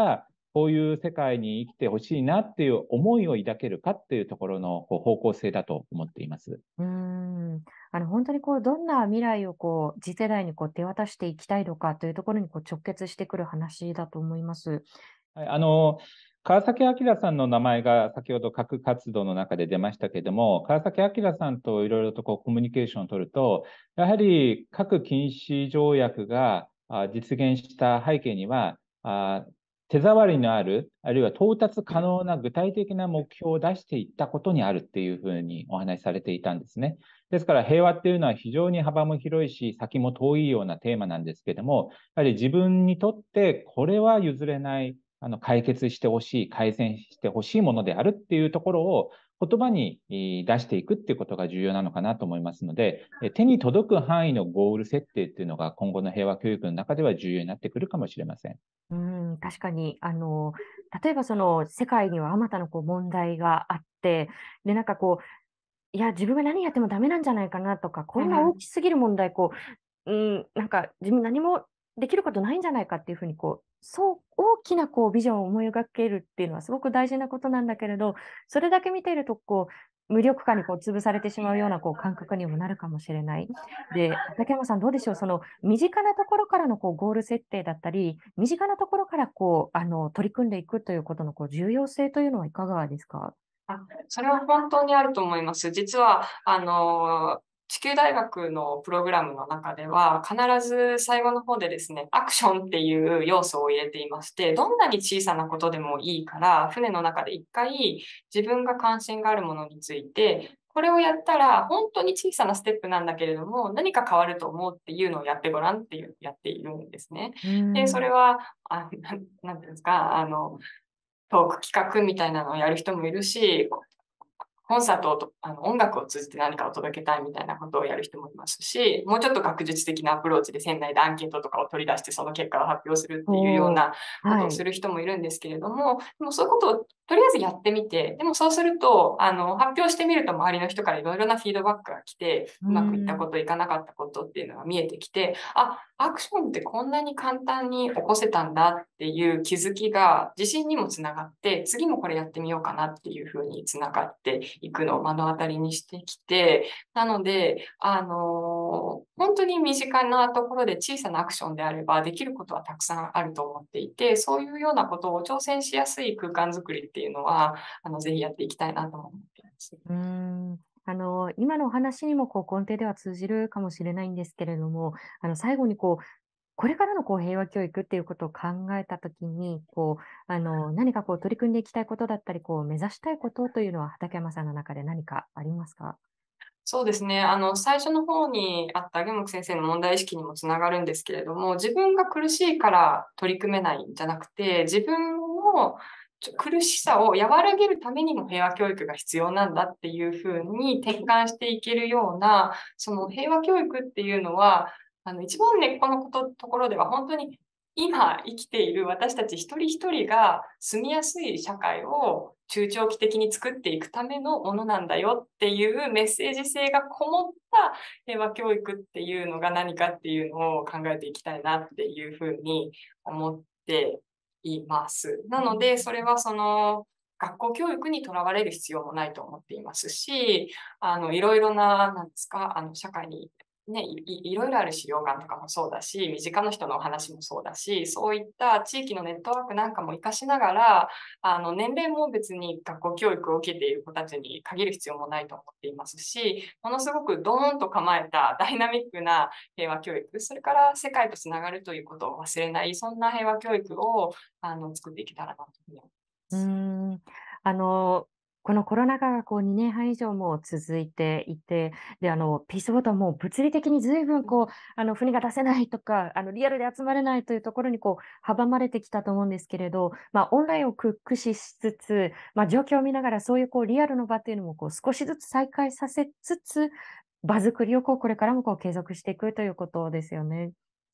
こういう世界に生きてほしいなっていう思いを抱けるかっていうところのこう方向性だと思っています。 うーん。あの、本当にこう、どんな未来をこう、次世代にこう手渡していきたいのかというところにこう直結してくる話だと思います。 はい、あの、川崎明さんの名前が先ほど核活動の中で出ましたけれども、川崎明さんといろいろとこうコミュニケーションを取ると、やはり核禁止条約があ実現した背景には、あ手触りのある、あるいは到達可能な具体的な目標を出していったことにあるっていうふうにお話しされていたんですね。ですから平和っていうのは非常に幅も広いし、先も遠いようなテーマなんですけれども、やはり自分にとってこれは譲れないあの解決してほしい、改善してほしいものであるっていうところを言葉に出していくっていうことが重要なのかなと思いますので、手に届く範囲のゴール設定っていうのが今後の平和教育の中では重要になってくるかもしれません。 うん、確かに、あの、例えばその世界にはあまたのこう問題があって、で、なんかこう、いや、自分が何やってもダメなんじゃないかなとか、こんな大きすぎる問題、こう、うん、なんか自分何もできることないんじゃないかっていうふうに、こう、そう大きなこうビジョンを思い描けるっていうのはすごく大事なことなんだけれど、それだけ見ていると、こう、無力感にこう潰されてしまうようなこう感覚にもなるかもしれない。で、畠山さんどうでしょう、その身近なところからのこうゴール設定だったり、身近なところからこう、あの、取り組んでいくということのこう重要性というのはいかがですか？ あ、それは本当にあると思います。実は、あの、地球大学のプログラムの中では、必ず最後の方でですね、アクションっていう要素を入れていまして、どんなに小さなことでもいいから、船の中で一回自分が関心があるものについて、これをやったら本当に小さなステップなんだけれども、何か変わると思うっていうのをやってごらんっていう、やっているんですね。 うーで、それん。 は、あ、なん、なんていうんですか、あの、トーク企画みたいなのをやる人もいるし、コンサートとあの音楽を通じて何かを届けたいみたいなことをやる人もいますし、もうちょっと学術的なアプローチで船内でアンケートとかを取り出してその結果を発表するっていうようおお、 なことをすはい。 る人もいるんですけれども、でもそういうことをとりあえずやってみて、でもそうすると、あの、発表してみると周りの人からいろいろなフィードバックが来て、 うーうまくいったこん。 と、いかなかったことっていうのが見えてきて、あ、アクションってこんなに簡単に起こせたんだっていう気づきが自信にもつながって、次もこれやってみようかなっていうふうにつながっていくのを目の当たりにしてきて、なので、あの、本当に身近なところで小さなアクションであればできることはたくさんあると思っていて、そういうようなことを挑戦しやすい空間づくりっていうのは、あの、ぜひやっていきたいなと思っています。 うーん。あの、今のお話にもこう根底では通じるかもしれないんですけれども、あの、最後にこう、これからのこう平和教育っていうことを考えたときに、こう、あの、何かこう取り組んでいきたいことだったり、こう目指したいことというのは畠山さんの中で何かありますか？ そうですね。あの、最初の方にあった下木先生の問題意識にもつながるんですけれども、自分が苦しいから取り組めないんじゃなくて、自分のちょ苦しさを和らげるためにも平和教育が必要なんだっていうふうに転換していけるような、その平和教育っていうのは、あの、一番根っこのこと、ところでは本当に今生きている私たち一人一人が住みやすい社会を中長期的に作っていくためのものなんだよっていうメッセージ性がこもった平和教育っていうのが何かっていうのを考えていきたいなっていうふうに思っています。なので、それはその学校教育にとらわれる必要もないと思っていますし、あの、いろいろな、なんですか、あの、社会にね、いいろいろある資料館とかもそうだし、身近な人のお話もそうだし、そういった地域のネットワークなんかも活かしながら、あの、年齢も別に学校教育を受けている子たちに限る必要もないと思っていますし、ものすごくドーンと構えたダイナミックな平和教育、それから世界とつながるということを忘れない、そんな平和教育をあの作っていけたらなというふうに思いまうーす。 ん、あの、このコロナ禍がこうにねんはん以上も続いていて、で、あの、ピースボートはもう物理的にずいぶんこう、あの、船が出せないとか、あの、リアルで集まれないというところにこう、阻まれてきたと思うんですけれど、まあ、オンラインをく駆使しつつ、まあ、状況を見ながらそういうこう、リアルの場っていうのもこう、少しずつ再開させつつ、場作りをこう、これからもこう、継続していくということですよね。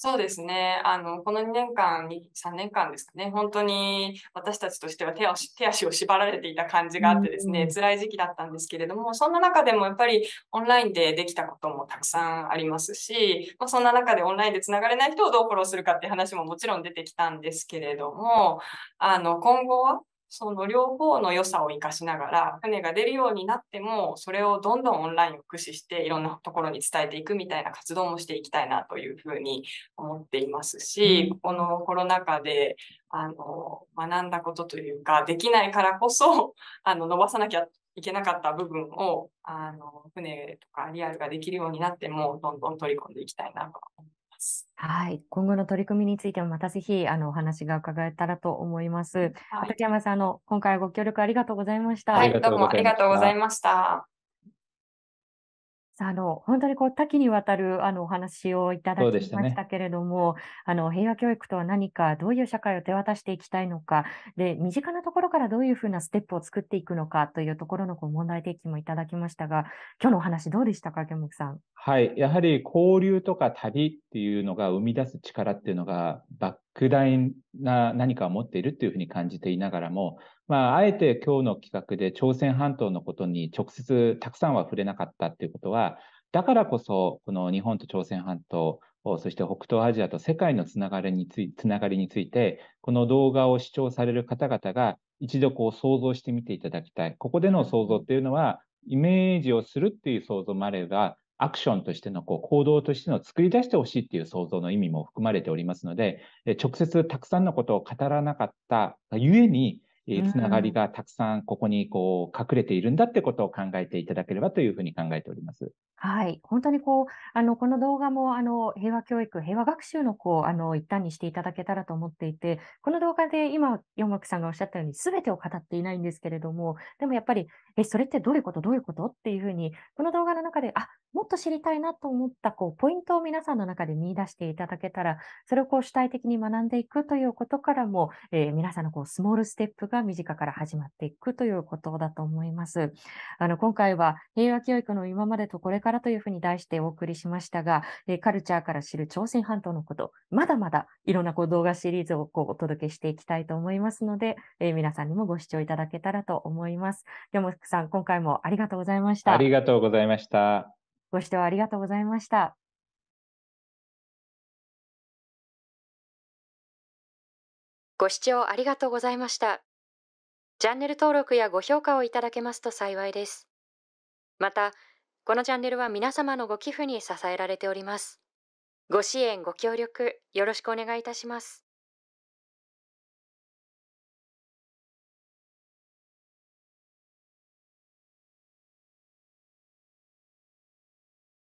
そうですね。あの、このにねんかんに、さんねんかんですかね、本当に私たちとしては手足手足を縛られていた感じうがあってですね、 ん。 辛い時期だったんですけれども、そんな中でもやっぱりオンラインでできたこともたくさんありますし、まあ、そんな中でオンラインでつながれない人をどうフォローするかっていう話ももちろん出てきたんですけれども、あの、今後はその両方の良さを生かしながら、船が出るようになっても、それをどんどんオンラインを駆使して、いろんなところに伝えていくみたいな活動もしていきたいなというふうに思っていますし、 うん。 このコロナ禍で、あの、学んだことというか、できないからこそ、あの、伸ばさなきゃいけなかった部分を、あの、船とかリアルができるようになっても、どんどん取り込んでいきたいなと思います。 はい。今後の取り組みについてもまたぜひ、あの、お話が伺えたらと思います。 はい。 畠山さん、あの、今回はご協力ありがとうございました。 ありはい、どうがとうございもありがとうございました。 ました。 さあ、あの、本当にこう多岐にわたるあのお話をいただそうきでしたね。 ましたけれども、あの平和教育とは何か、どういう社会を手渡していきたいのか、で、身近なところからどういうふうなステップを作っていくのかというところのこう問題提起もいただきましたが、今日のお話どうでしたか、ケンモクさん。 はい。やはり交流とか旅っていうのが生み出す力っていうのが莫大な何かを持っているっていうふうに感じていながらも、まあ、あえて今日の企画で朝鮮半島のことに直接たくさんは触れなかったっていうことは、だからこそ、この日本と朝鮮半島、そして北東アジアと世界のつながりについつながりについて、この動画を視聴される方々が一度こう想像してみていただきたい。ここでの想像っていうのは、イメージをするっていう想像もあれば、アクションとしてのこう行動としての作り出してほしいっていう想像の意味も含まれておりますので、直接たくさんのことを語らなかったがゆえに、 うつながりん。 がたくさんここにこう隠れているんだってことを考えていただければというふうに考えております。 はい。本当にこう、あの、この動画も、あの、平和教育、平和学習のこう、あの、一端にしていただけたらと思っていて、この動画で今、ヨモクさんがおっしゃったように、全てを語っていないんですけれども、でもやっぱり、え、それってどういうことどういうことっていうふうに、この動画の中で、あ、もっと知りたいなと思った、こう、ポイントを皆さんの中で見出していただけたら、それをこう、主体的に学んでいくということからも、えー皆さんのこう、スモールステップが身近から始まっていくということだと思います。あの、今回は平和教育の今までとこれからというふうに題してお送りしましたが、えーカルチャーから知る朝鮮半島のこと、まだまだいろんなこう動画シリーズをこうお届けしていきたいと思いますので、えー皆さんにもご視聴いただけたらと思います。ヨモクさん、今回もありがとうございました。 ありがとうございました。 ご視聴ありがとうございました。 ご視聴ありがとうございました。チャンネル登録やご評価をいただけますと幸いです。また、このチャンネルは皆様のご寄付に支えられております。ご支援、ご協力、よろしくお願いいたします。